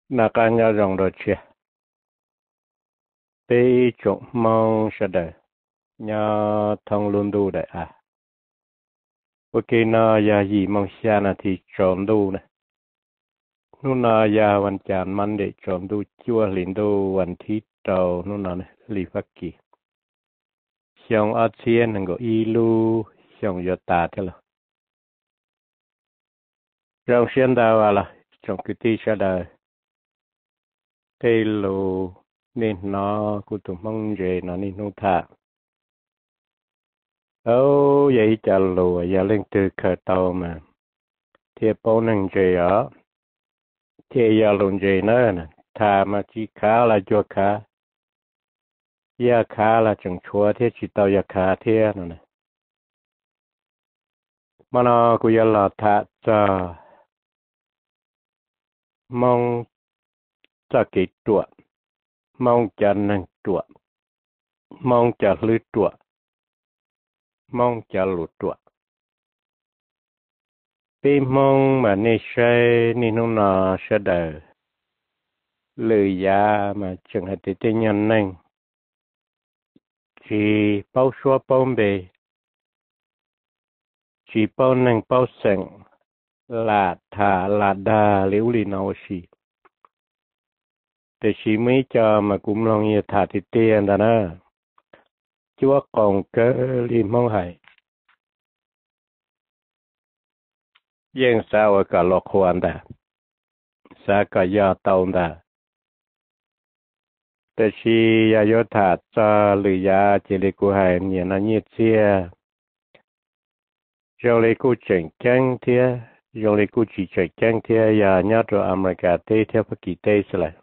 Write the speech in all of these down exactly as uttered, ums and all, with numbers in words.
那个要用着去，被种梦是的，要通轮度的啊。OK nó ya gì mong xa là thì trộm đu nè. Nó nó yaวันจันทร์มันđể trộm đu chua liền đuวันที่เตาnó nó nè lì phát kỳ. Xong ở trên là có y lu xong giờ ta thế là. Rồi xuyên đào à là trong cái tí xa đời. Tê lù nên nó cũng tụi mong về nó nên nó thả. Ô vậy chả lù ya lên từ khởi tàu mà. Thì bố nâng về ở. Thì ya luôn về nữa nè. Thà mà chỉ khá là cho khá. Ya khá là chẳng chúa thế chỉ tao ya khá thế nè nè. Mà nó cũng ya là thà cho mong cho cái chuột. Mong cho nâng chuột. Mong cho lư chuột. Mong cho lụt chuột. Vì mong mà nê xe nê nô nà xe đời. Lười giá mà chẳng hạt tế tế nhân nâng. Chỉ bao xóa bao bề. Chỉ bao nâng bao sẵn. Là thả là đà liễu lì nào xì. Để chỉ mấy cho mà cũng lòng như thả thì tiền đó nè. Chúa còn cơ lì mong hại. Nhưng sao ở cả lọc hoàn đà. Sao cả do tông đà. Để chỉ ya yo thả cho lì giá chỉ lì của hại nhìn nó như chia. Rồi lì của chẳng chăng thia. Rồi lì của chỉ chẳng chăng thia. Ya nhớ rồi America tê theo phát kỳ tê sẽ lại.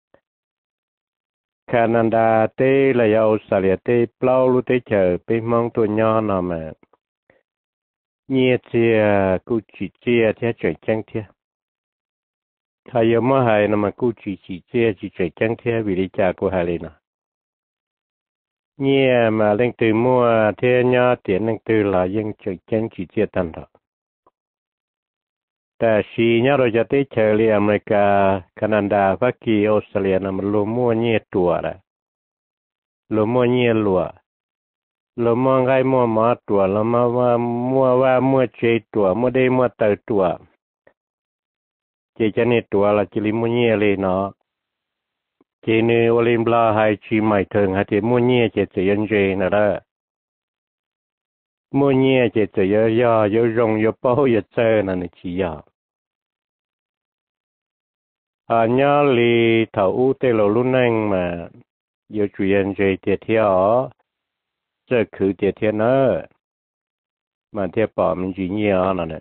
Canada tê là ya Australia tê plau lu tê chờ bê mong tôi nhỏ nào mà. Nhẹ chia cụ chỉ chia theo chẳng chăng thia. Thay yêu mà hay nằm mà cụ chỉ chỉ chia chỉ chẳng chăng thia vì lý cha của hai lên à. Nhẹ mà lên từ mua theo nhỏ tiền lên từ là dân chẳng chăng chỉ chia tầm đó. Ta si nhớ rồi cho tới chờ li America, Canada, Hoa Kỳ, Australia nằm lô mua nhẹ tua ra. Lô mua nhẹ lúa. Lô mua gai mua má tua, lô mua mua va mua chế tua, mua đây mua tờ tua. Chế cho nên tua là chỉ li mua nhẹ lên nó. Chế nên Olim bla hay chỉ mày thường hay thì mua nhẹ chế chế nhân chế nè đó. Mua nhẹ chế chế yo yo yo rong yo bao yo chơi nè chỉ yo. À nhớ li thầu u tê lô lu neng mà yo chuyện chế tiệt theo. Giờ cứ tiệt theo nữa. Mà theo bỏ mình chỉ nhiều nè nè.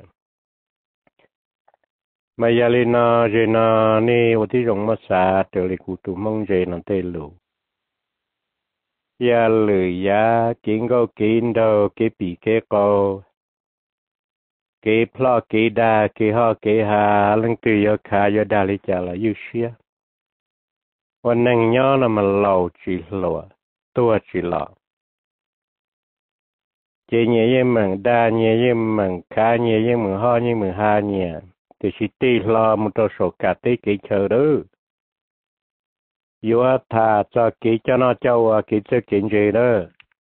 Mà giờ lên nó rồi nó nè ởที่ rong mà xa trở lại cụ tụ mong rồi nó tê lù. Giờ lười giá kiến go kiến đâu cái bị cái co. Cái plo cái đa cái ho cái hà lưng từ yo khá yo đa lý chả là yêu xia.วันnăng nhớ là mà lầu chỉ lùa, tua chỉ lọ. Chế nhẹ nhẹ mừng đa nhẹ nhẹ mừng khá nhẹ nhẹ mừng ho nhẹ mừng ha nhẹ. Thì chỉ tì lo một trò sổ cả tí kỹ chờ đó. Dù thà cho kỹ cho nó châu kỹ cho kỹ gì đó.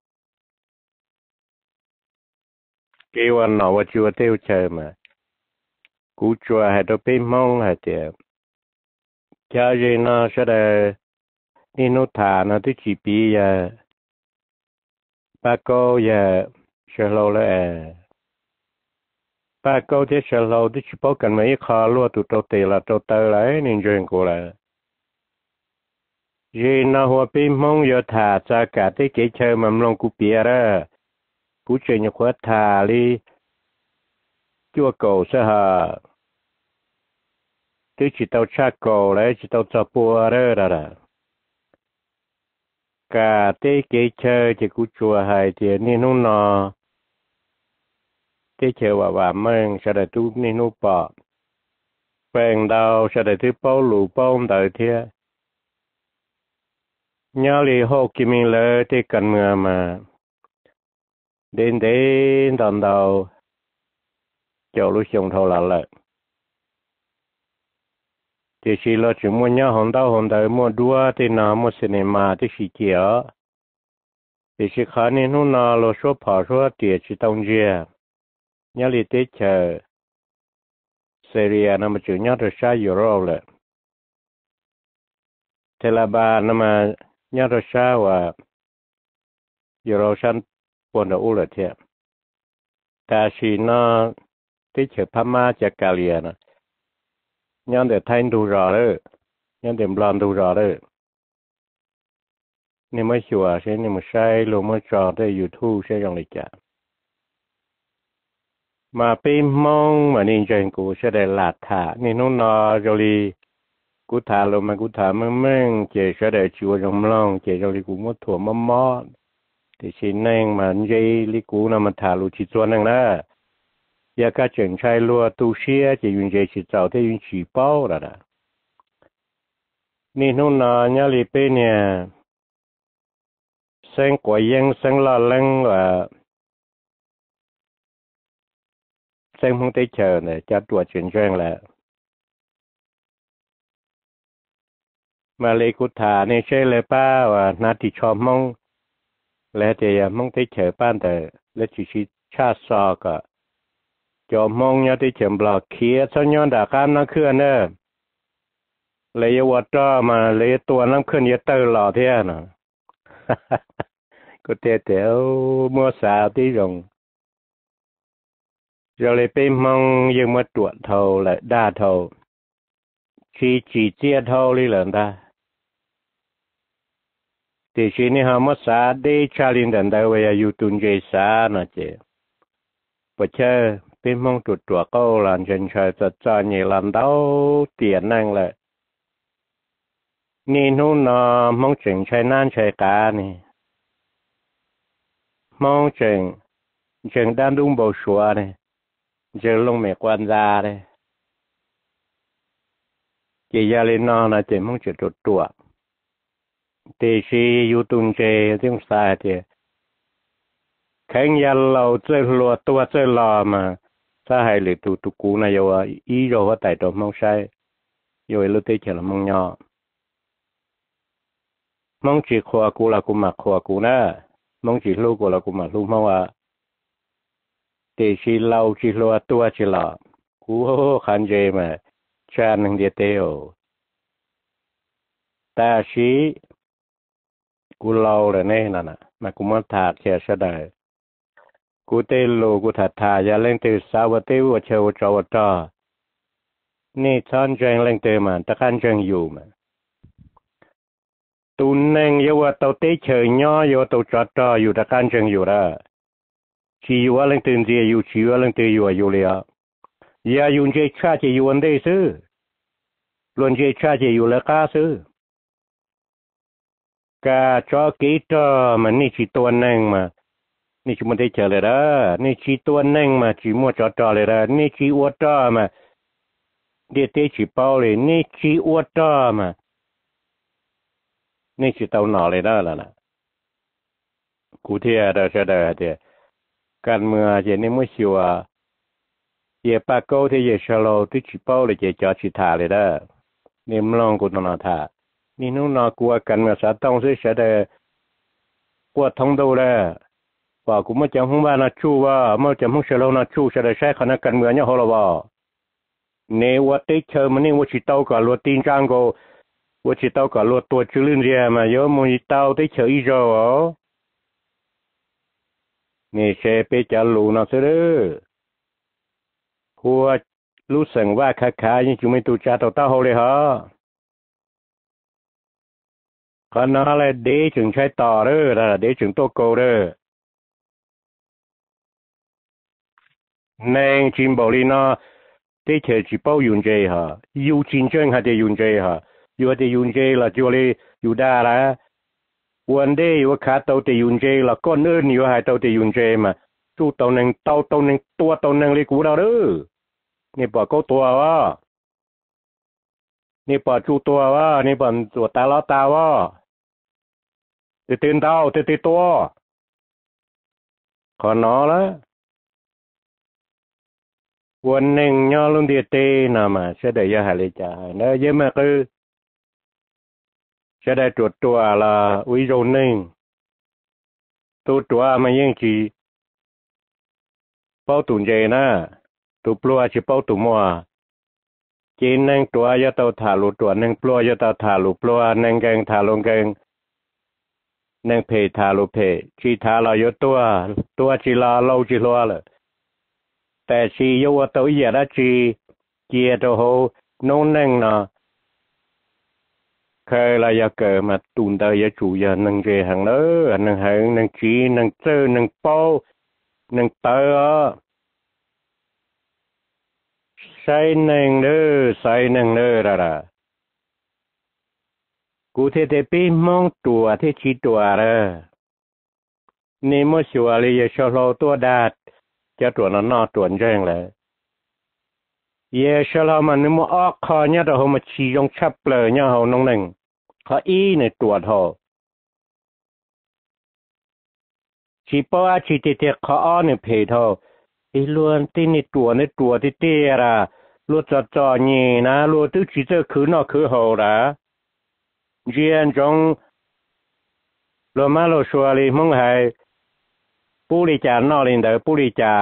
Kỹ hoàn nó và chùa tiêu chờ mà. Cú chùa hay đồ bên mong hay tiệm. Cho gì nó sẽ là đi nó thà nó tới chỉ bí à. Bà cô à sẽ lâu là à. Bà cô thì sẽ lâu thì chỉ bảo cần mấy khó luôn tụi tôi tì là tôi tơ lại nên duyên của là. Vì nó hoa bên mong giờ thả cho cả tới cái chơi mà lòng cụ bia ra. Cụ chơi như khóa thả đi. Chua cầu sẽ hà. Tôi chỉ tao cha cầu lấy chỉ tao cho bùa ra ra ra. Cả tới cái chơi thì cụ chùa hài thì nên nó nó. Tới chơi và và mừng sẽ là tôi nên nó bỏ. Bèn đầu sẽ là tôi bao lũ bao đời thế. Nhớ li hô kì mình lỡ thì cần mưa mà. Đến đến đòn đầu. Chỗ lúc xong thâu là lợn. thì chỉ là chỉ mua nhau hòn đau hòn đời mua đua thì nào mua cinema thì chỉ kia thì chỉ khá nên nó nào lo số跑số tiền chỉ tông gì nhớ li tết chờ Syria nằm chỗ nhớ được sao Euro lệ thế là bà nằm nhớ được sao và Euro san buồn đầu lệ thế ta chỉ nó tết chờ Pama chờ Calia nè nhớ được thay đủ rõ đấy nhớ được làm đủ rõ đấy nên mới chùa sẽ nên mới sai luôn mới trò tới YouTube sẽ dùng lịch trả mà bên mong mà nên chuyện của sẽ để lạt thả nên nó nó rồi đi cú thả luôn mà cú thả mình mình chỉ sẽ để chùa trong lòng chỉ rồi đi cú mất thua mất mót thì xin nên mà dây đi cú nào mà thả luôn chỉ cho nên là giờ các trường trai luôn tu sĩ chỉ dùng dây chỉ找tới dùng chỉ bao rồi đó nên nó nó nhớ đi bên nhà sinh quả yên sinh lo lắng và sinh không thể chờ này cho tuổi chuyển sang là mà lấy cụ thả này chơi lấy ba và nát thì cho mong lấy thì mong thể chờ ban đời lấy chỉ chỉ cha sò cả cho mong nhớ thì chờ bờ kia cho nhớ đã cam nó khơi nữa lấy vật cho mà lấyตัวน้ำขึ้นเยอะเตอร์หล่อเท่าน่ะก็เตะเต๋อมัวสาวที่รงrồi lấy bên mong nhưng mà tuột thầu lại đa thầu chỉ chỉ chia thầu đi lần ta thì chỉ này họ mất xã để trả linh đàn đầu về yêu tuân dây xã nó chứ bây giờ bên mong tuột tuột câu làm chân trời cho cho nhiều làm đâu tiền năng lại nên nó nó mong chừng chơi nan chơi cá này mong chừng chừng đang đúng bầu sủa này giờ lông mẹ quan gia đây chỉ gia lên nó là chỉ mong chuyện tuột tuột thì khi yêu tuân chơi tiếng sai thì khánh gia lâu chơi lùa tua chơi lò mà sa hay lì tụ tụ cú này yêu ý rồi tại đó mong sai yêu lúc tới chỉ là mong nhỏ mong chỉ khoa cú là cú mặc khoa cú nè mong chỉ lu cú là cú mặc lu mong à thì chỉ lâu chỉ lùa tua chỉ lò cú khăn dê mà cha năng địa tiêu ta chỉ cú lâu rồi nè nè mà cú mất thạt kia sẽ đời cú tê lô cú thạt thà giờ lên từ sáu và tiêu và chờ và chờ và chờ nè chọn chuyện lên từ mà ta khăn chuyệnอยู่mà tu nên yêuว่าtàu tế chờ nhỏ yêu tàu chờ chờอยู่ta khăn chuyệnอยู่đó chỉ yêu lên từ gì yêu chỉ yêu lên từ yêu yêu liền giờ dùng chơi cha chỉ yêu vấn đề sư luôn chơi cha chỉ yêu là cá sư cả cho kỹ cho mà ni chỉ tuần năng mà ni chỉ muốn thấy chờ lại đó ni chỉ tuần năng mà chỉ mua cho cho lại đó ni chỉ uất cho mà để tế chỉ bao lại ni chỉ uất cho mà ni chỉ tàu nọ lại đó là nè cụ thể đó sẽ đó thìการเมืองจะนี่ไม่ชัวร์เย่ปากโก้ที่เย่ชะโลที่chỉ bao lạiจะจอชิตาเลยđóนี่มลองกูต้องนอท่านี่นู้นนอกลัวกันเมื่อสัตว์ต้องซื้อเสด็จกลัวท้องดูเลยว่ากูไม่จำห้องบ้านนะชูว่าไม่จำห้องเชลล์นะชูเสด็จใช้คณะกันเมืองเนี่ยเขาละว่าเนี่ยว่าติเชอมันนี่ว่าชิโต้กับรัวตีนจังกูว่าชิโต้กับรัวตัวชื่อลื่นเรียมาเยอะมันชิโต้ติเชออีโร่เนี่ยเชไปจะรู้นะสิเด้อหัวรู้สึกว่าค้าขายยังจุไม่ตูจ่าตัวเต้าเขาเลยฮะขณะเลยเดี๋ยวจึงใช้ต่อเด้อนะเดี๋ยวจึงตัวโกเด้อในจิมบอลีน่ะเดี๋ยวเธอจีบเอายุ่งใจฮะอยู่จริงจังฮะเดี๋ยวยุ่งใจฮะอยู่เดี๋ยวยุ่งใจละจะเลยอยู่ได้ละวันเดียวขาตัวเดี๋ยวยุ่งใจละก้อนอื่นอยู่หายตัวเดี๋ยวยุ่งใจมาจู่ตัวหนึ่งตัวตัวหนึ่งตัวตัวหนึ่งเลยกูเราเด้อนี่ปอก็ตัวว่านี่ปอจู่ตัวว่านี่ปอตัวตาล้อตาว่าตื่นตื่นเต้าตื่นตื่นตัวขอนอละวันหนึ่งย่อลุงเดียเต้น่ะมาเสด็จยาหาเลยจ่าเนอะเยอะมากคือเสด็จตรวจตัวละวิโรหนึ่งตัวตัวมายังจีเป้าตุนเจนะตัวปลัวจีเป้าตุมัวจีนนั่งตัวยาเตาถาลุตัวนั่งปลัวยาเตาถาลุปลัวนั่งแกงถาลงแกงนั่งเพถาลุเพจีถาเรายตัวตัวจีลาเล่าจีลัวเลยแต่ชีโยวตัวเอียดจีเกียตัวโหน้องนั่งเนาะเคยเราอยากเกิดมาตุนเตยจูยานังเจหังเนอนังหังนังจีนังเจอนังเป้านังเตอใส่นังเนอใส่นังเนอระระกูเทเตปีมองตัวที่ชีตัวเรนี่มั่วชัวเลยชะลอตัวดาดจะตัวนั้นนอตัวแจ้งเลยเยชะลอมันนี่มั่วออกคอเนี่ยเรามาชียงชับเลยเนี่ยเขาน้องหนึ่งเขาอีในตัวทอชีป้าชีเตเตเขาอ้อในเพทออีล้วนที่ในตัวในตัวที่เตระล้วนจะจอนี่นะล้วนตู้ชีเจอคือนอคือเขาละเจียนจงล้วนมาล้วนชัวเลยมึงให้ผู้ริจาณอลินเดอผู้ริจา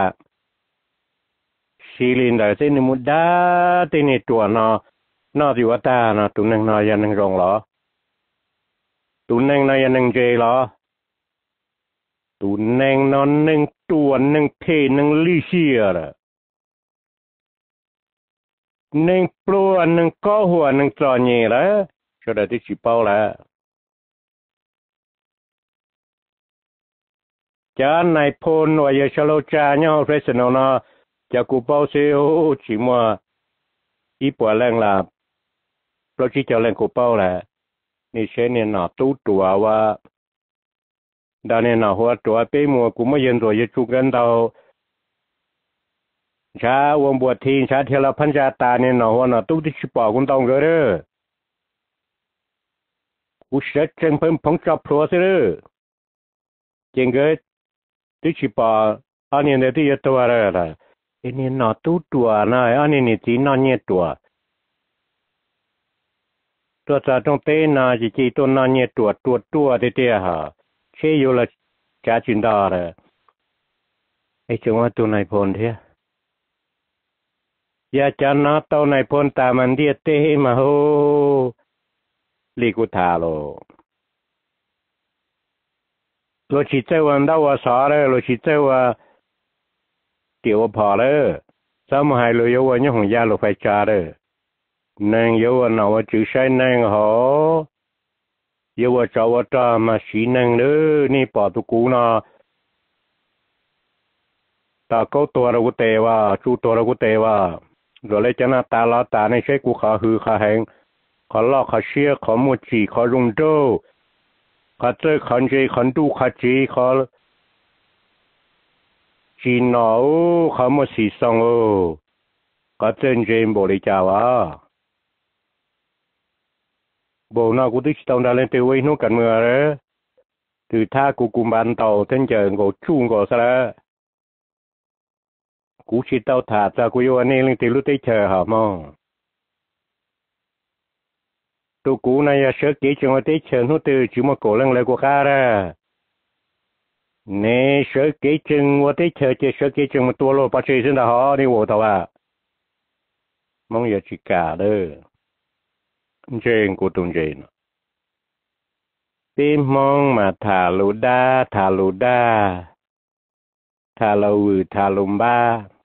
ชีลินเดอที่นี่มุดดาที่ในตัวนอนอที่วัตานะตุนังนอยันนังรองหรอตุนังนอยันนังเจหรอตุนังนอนนังตัวนังเพนังลิเชียระนังปลัวนังก้อหัวนังจอนี่ละชดที่ชิเป้าละจานในพลวายชโลจาเนี่ยเรสโนนาจะกูเป้าเสียวชิมัวอีปัวแรงลาเราชี้จะแรงกูเป้าแหละนี่เช่นเนี่ยหนาตู้ตัวว่าดานเนี่ยหนาหัวตัวเป้มัวกูไม่ยืนตัวยืดชุกันเตาช้าวงบวชทีช้าเทลพันจาตาเนี่ยหนาหัวหนาตู้ที่ชิปอกุนตองก็เด้อกูเสร็จจังเพิ่มพงจับพลัวสิเด้อเจงเกิดที่ชิปออันนี้เนี่ยที่ยตัวอะไรล่ะอันนี้หนาตู้ตัวนะอันนี้นี่จีนอนเนี่ยตัวตัวจะต้องเต้นนะจีจีตัวนอนเนี่ยตัวตัวตัวเตี้ยฮะเชื่ออยู่ละจ่าจินดาเลยไอ้จังว่าตัวนายพลเทียยาจานาตัวนายพลตามันเดียเต้มาโหลีกุทาโลโลชิเจวันดาวสาเลยโลชิเจว่าเดี๋ยวพอเลยสมัยเลยวันนี้ของยาโลไฟจาเลยนั่งเยาวันเอาจื้อใช้นั่งหอเยาวันเจ้าว่าตามาสีนั่งเลยนี่ปอตุกูนะตาเขาตัวเรากุเตว่าชูตัวเรากุเตว่าเราเลยจะน่าตาลาตาในใช้กูขาหือขาแหงขอลอกขาเชี่ยขอมุจีขอรุงโดขาเจอขันเจขันดูขาจีขอจีนเอาขอมุสีซองโอขาเจนเจมบริจาวะโบนากูติดตามดาเลนเตวินุกันเมื่อไรถือท่ากูกุมบันเตาเทนเจอกูชุ่งกูซะแล้วกูชิดเตาถาดจากกูอยู่อันนี้ลิงติลุติเชอหามองตัวกูนายเชื่อกี่จังหวะติเชอนุตือจิมาโกลังเลยกูข้าระเนี่ยเชื่อกี่จังหวะติเชอจะเชื่อกี่จังมาตัวโลปัจจัยสินดาหอนี่วัวตัวว่ามองอย่าจิกาเด้อเจงกูตุนเจนตีมองมาถาลูดาถาลูดาถาลูถาลุมบ้า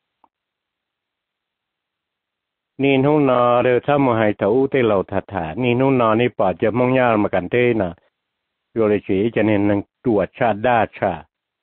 นี่นุ่นนอเดี๋ยวถ้ามาให้เท่าที่เราถัดถานี่นุ่นนอนี่ปอดจะมองยามากันเต้นะโยเลยชีจะเน้นนังตัวชาด้าชา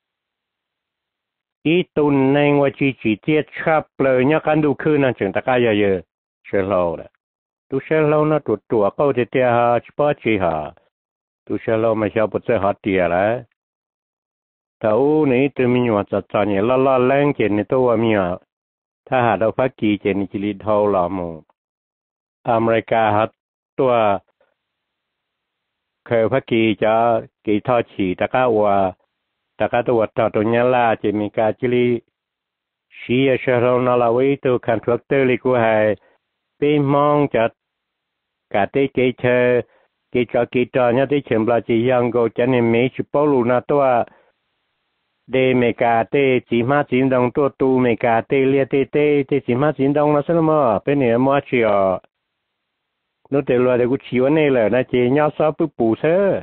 อีตุนในว่าจีจีเทียชาเปลยเนี่ยกันดูคืนนั่นจึงตะกายเยอะเชลเราแหละตัวเชลเรานะตัวตัวเขาจะเทียหาชิปอชีหาตัวเชลเราไม่ชอบปุจเจหาเตียแล้วเท่านี้ตัวมีว่าจะจอเนี่ยละละแรงเจนในตัวมีอ่ะถ้าหาเราพักกี่เจนจิลิทาวลามูอเมริกาฮัตตัวเคยพักกี่จะกี่ทอฉีตะก้าว่าตะก้าตัวต่อตัวนี้ล่าจะมีการจิลิ xí ở sở rong nó là với tôi khăn thuốc tư li của hai bên mong cho cả tế kế chờ kế cho kế trò nhá tế chừng là chỉ yang go cho nên mấy chục bao lù na tôi để mấy cả tế chỉ mà chỉ đồng tôi tu mấy cả tế lia tế tế tế chỉ mà chỉ đồng là sao mà bên này mà chỉ ở nó tế loài để cũng chịu này là nó chỉ nhau sao bự bù sơ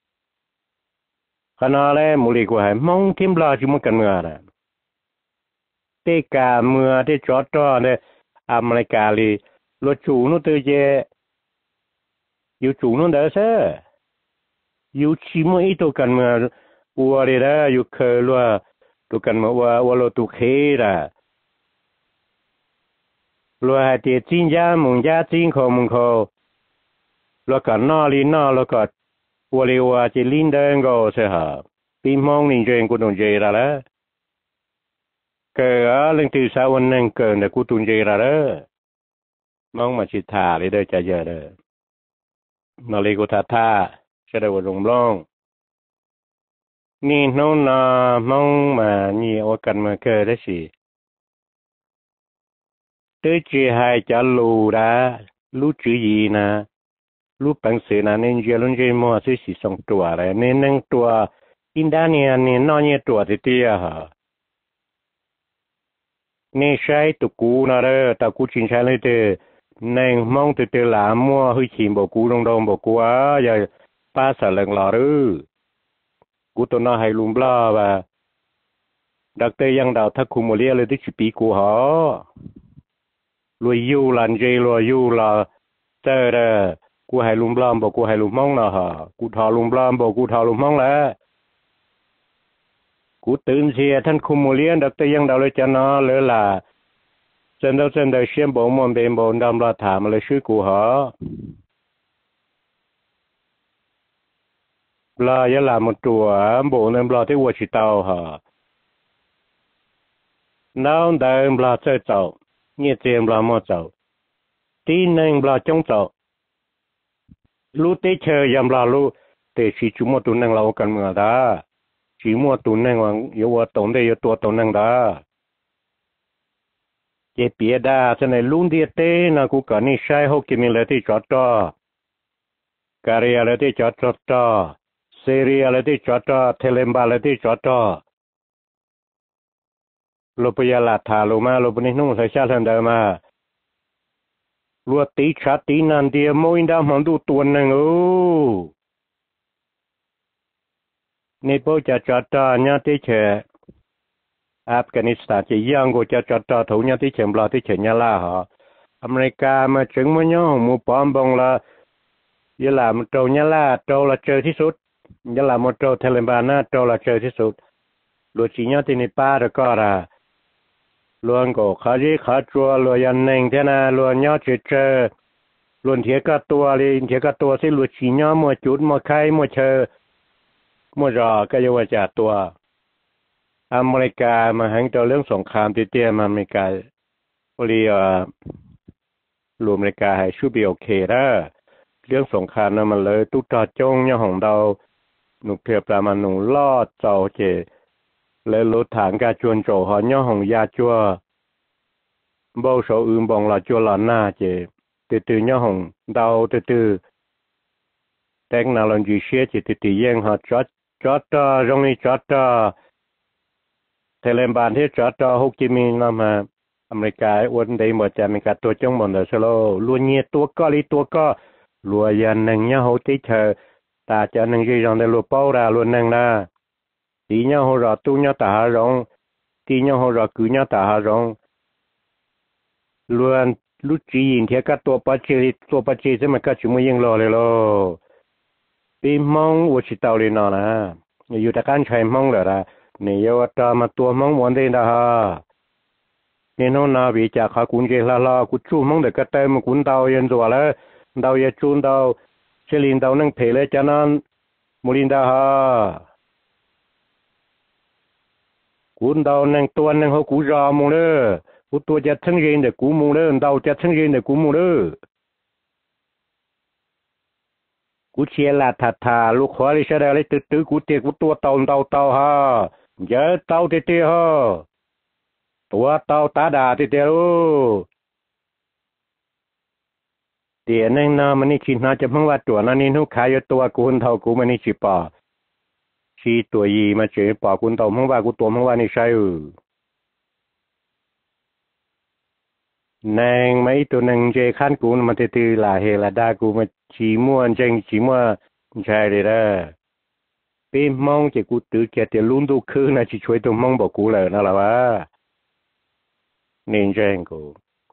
khả năng là một lý của hai mong thêm là chỉ một cần ngờ nè tế cả mưa tế chó trò này am lại cả li lo chủ nó tự chế yêu chủ nó đỡ sơ yêu chỉ một ít tôi cần mà ua đi đó yêu khờ lo tôi cần mà ua ua lo tôi khé ra lo hai tiệt chín giá mùng giá chín khô mùng khô lo cả nọ li nọ lo cả ua li ua chỉ linh đơn go sơ hả pin mong linh chuyện của đồng chế ra đó cờ á lên từ sau anh nên cờ để của đồng chế ra đó mong mà chỉ thả đi đây trả giờ đó mà li của thả thả sẽ được rung longนี่น้องน่ะมองมานี่ว่ากันมาเกิดได้สิตื้อจีให้จะรู้ละรู้จื้อยีนะรู้ปังเสนะเนี่ยเจริญเจมัวสิสิสองตัวเลยเนี่ยหนึ่งตัวอินดาเนียเนี่ยน้อยเนี่ยตัวที่เตี้ยฮะเนี่ยใช้ตุกูนะเด้อตะกูชินใช้เลยเด้อหนึ่งมองตัวเตหลามัวให้ชิมบอกกูลงๆบอกกูอ่ะอย่าป้าสะเลิงหล่อรื้อกูตัวน่าให้ลุงบล้าว่าดักเตยังดาวทักคุมเลียเลยที่ชิปีกูหอรวยยูลันเจรวยยูลาเจอเด้อกูให้ลุงบล้าบอกกูให้ลุงมองนะฮะกูทอลุงบล้าบอกกูทอลุงมองแล้วกูตื่นเสียท่านคุมเลียดักเตยังดาวเลยจะนอเลยล่ะเซนเดอร์เซนเดอร์เชียมบอกมันเป็นบอกดำลาถามเลยชื่อกูหอปลายละมันตัวโบนั่นปลาที่วัวชิตาวฮะน้องเดินปลาเจ้าเจ้าเนี่ยเจียมปลาหม้อเจ้าตีหนึ่งปลาจงเจ้ารู้เตเชยยำปลารู้แต่ชีจุมตัวนั่งเรากันเมื่อดาชีมัวตัวนั่งวังอยู่ว่าตรงได้อยู่ตัวตัวนั่งดาเจ็บเปียดาจะในลุงเดียเต้นะกูกันนี่ใช้หกกิมิลที่จอดจ่อการีอะไรที่จอดจ่อเซเรียอะไรที่จอดจ่อเทเลมบาอะไรที่จอดจ่อโลปยาลาถาโลมาโลปนินุ่งใส่ชาทันเดมาลัวตีชัดตีนันเดียมอินดามันดูตัวหนึ่งโอ้นี่พวกจะจอดจ่อเนี่ยที่เชอัฟกานิสถานจะยังกูจะจอดจ่อถูกเนี่ยที่เชมบลาที่เชญลาฮะอเมริกามาถึงมันย่อมูปอมบงละยาลามันโตเนี่ยละโตละเจอที่สุดยาลามันโตเทเลบานาโตละเจอที่สุดลัวจีเนี่ยที่ในป่าแล้วก็ละลวนก็ขาจีขาจัวลวยันหนึ่งเท่านั้นลวนยอดเจอลวนเทียกับตัวเลยเทียกับตัวสิลวนชีเนี่ยมัวจุดมัวไข่มัวเชอมัวรอก็จะว่าจัดตัวอเมริกามาหังตัวเรื่องสงครามที่เตี้ยมาอเมริกาพอดีอ่ารวมอเมริกาให้ชูบีโอเคนะเรื่องสงครามนั้นมันเลยตุ๊กตาจงเนี่ยของเราหนุกเพียบประมาณหนุลอดเจ้าเจเลยรถถังกาจวนโจหอเนี่ยของยาจัวบ่าวโซอื่นบองลาจัวลาหน้าเจตื่นตื่นเนี่ยของเราตื่นตื่นแต่งนาลอนจีเชียเจตื่นตื่นยังหอจอดจอดต่อตรงนี้จอดต่อเทเลมบานที่จอดต่อฮกจิมินห์มาอเมริกาวันใดหมดจะอเมริกาตัวจงหมดเลยสโลล้วนเงี้ยตัวก็ลีตัวก็ลัวยันหนึ่งเนี่ยเขาติเธอตาจะหนึ่งยี่รองได้ลัวเป้าราล้วนหนึ่งนะตีเนี่ยเขารอตู้เนี่ยตาหารองตีเนี่ยเขารอกือเนี่ยตาหารองล้วนลุจีนเทียกับตัวปัจเจตัวปัจเจจะมันก็ชิมยังรอเลยโลปีมองวัชิตาเลยนอนะอยู่แต่การใช้มองเลยละเนี่ยยวัตามาตัวมองวันเดียนะฮะเนี่ยน้องนาวิจาขากุญเจลาลากุชูมองเด็กกระเตมกุนดาวยันตัวแล้วดาวยันจูนดาวเชลินดาวนั่งเพลจานันมุลินดาฮะกุนดาวนั่งตัวนั่งเขากูรอมงเลยกูตัวจะทั้งยืนเด็กกูมงเลยดาวจะทั้งยืนเด็กกูมงเลยกูเชียร์ลาทัดทาลูกขวาลิชาเดลิตื้อตื้อกูเตะกูตัวเต่าเต่าเต่าฮะเยอะเต่าเตะเตะฮะตัวเต้าตาดาที่เดียวเดี๋ยวนั่งนามันนี่ชินนาจะพังว่าตัวนั้นนี่นุขายตัวกูคนเท่ากูมันนี่ชิปอชีตัวยีมาเจอปอกูเท่าพังว่ากูตัวพังว่านี่ใช่เออนางไม่ตัวนางเจขันกูมันจะตื่นหลาเฮลาดากูมาชีมัวจังชีมัวใช่เลยนะเป็นมองจะกูตื่นแกจะลุ้นดูคืนนะชีช่วยตัวมองบอกกูเลยนั่นแหละวะนี่จังกู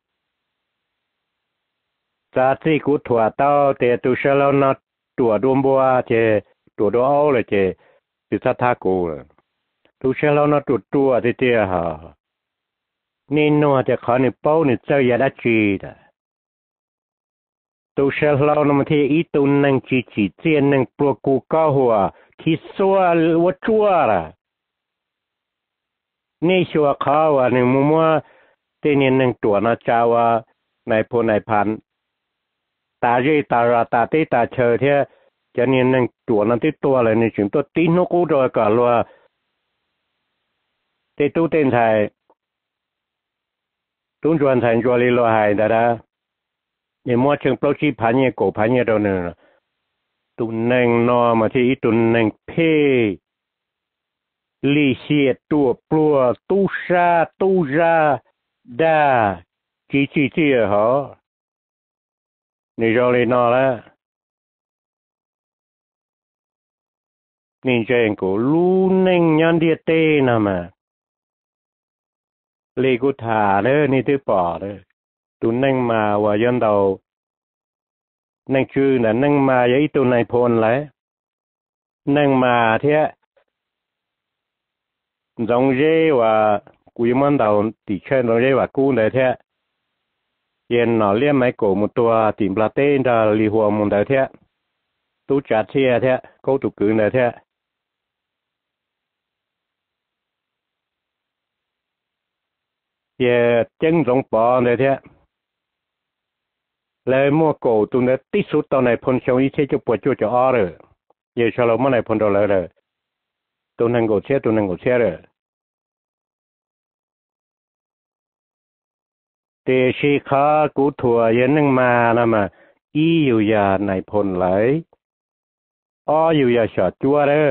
จากที่กูถั่วเต้าแต่ตัวเชลล์นัดตัวดวงบัวเจตัวดวงเอาเลยเจจุดทัดกูตัวเชลล์นัดตัวตัวที่เจ้าฮะนี่นัวจะขอนี่เป้านี่เจ้าอย่าได้จีดตัวเชลล์นัดมันที่อีตัวนั่งจีจีเจียนนั่งปลวกกูก้าหัวคิดสัววัดชัวระนี่ชัวเขาว่าหนึ่งมุมว่าเตนี่นั่งตัวน่าจ้าว่าในพลในพันตาเจตาราตาเตตาเชอเทียจะเนี่ยนั่งตัวนั่นที่ตัวอะไรนี่ถึงตัวตีนกูโดยก่อนว่าเตตู้เต้นไทยตุ้งจวนไทยจวนลีโลหายแต่ละเนี่ยมัวเชิงโปรชีพันเนี่ยโกพันเนี่ยตัวหนึ่งตุนนั่งนอมาที่ตุนนั่งเพ่ลีเสียตัวปลัวตู้ชาตู้จาดาจีจีจีเหรอนี่จอลีนอละนี่เจงกูลูนั่งยันเดียเต้นะมาเลกูถาเลยนี่ที่ป่อเลยตุนนั่งมาว่ายันเดานั่งชื่อน่ะนั่งมาอย่างอีตัวในพลเลยนั่งมาเท่าจงเจว่ากูยังมันเดาติเช่นจงเจว่ากูเลยเท่าเย็นหน่อเลี้ยมไม่โกมุตัวติมปลาเต้นดาลีหัวมุนเดาเท่าตู้จัดเท่าเท่าเขาตุกกืนเลยเท่าเย่จังจงปอเลยเท่าเลยมัวโกตัวนี้ติดสุดตอนในพลเชียวอีเช่จะปวดจู่จะอ้อเลยเย่ชะลอมันในพลตัวเลยเลยตัวนั้นก็เช่ตัวนั้นก็เช่เลยเตชิขากูถั่วเย็นนึงมานะมาอีอยู่ยาในพลไหลอ้ออยู่ยาชอจัวเลย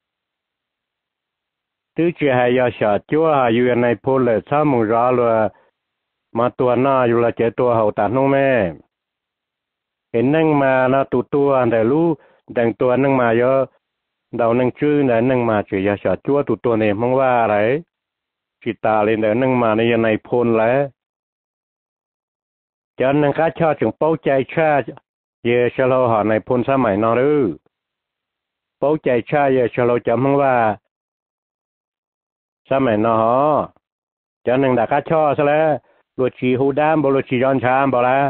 ตื้อจะให้ยาชอจัวอยู่ในพลเลยถ้ามึงรอเลยมาตัวหน้าอยู่ละเจอตัวเขาตัดน้องแม่เห็นนั่งมานะตัวตัวแต่รู้แต่งตัวนั่งมาเยอะเดานั่งชื่อแต่นั่งมาเฉยยาชอจัวตัวตัวเนี่ยมึงว่าอะไรจิตตาเลยแต่นั่งมาในในพลแล้วจนนังข้าชอบถึงเป้าใจชาเยชะโลหอในพลสมัยนอรือเป้าใจชาเยชะโลจำมังว่าสมัยนอหอจนนังดักข้าชอบซะแล้วลูชีหูดามบลูชีย้อนชามบ่ละ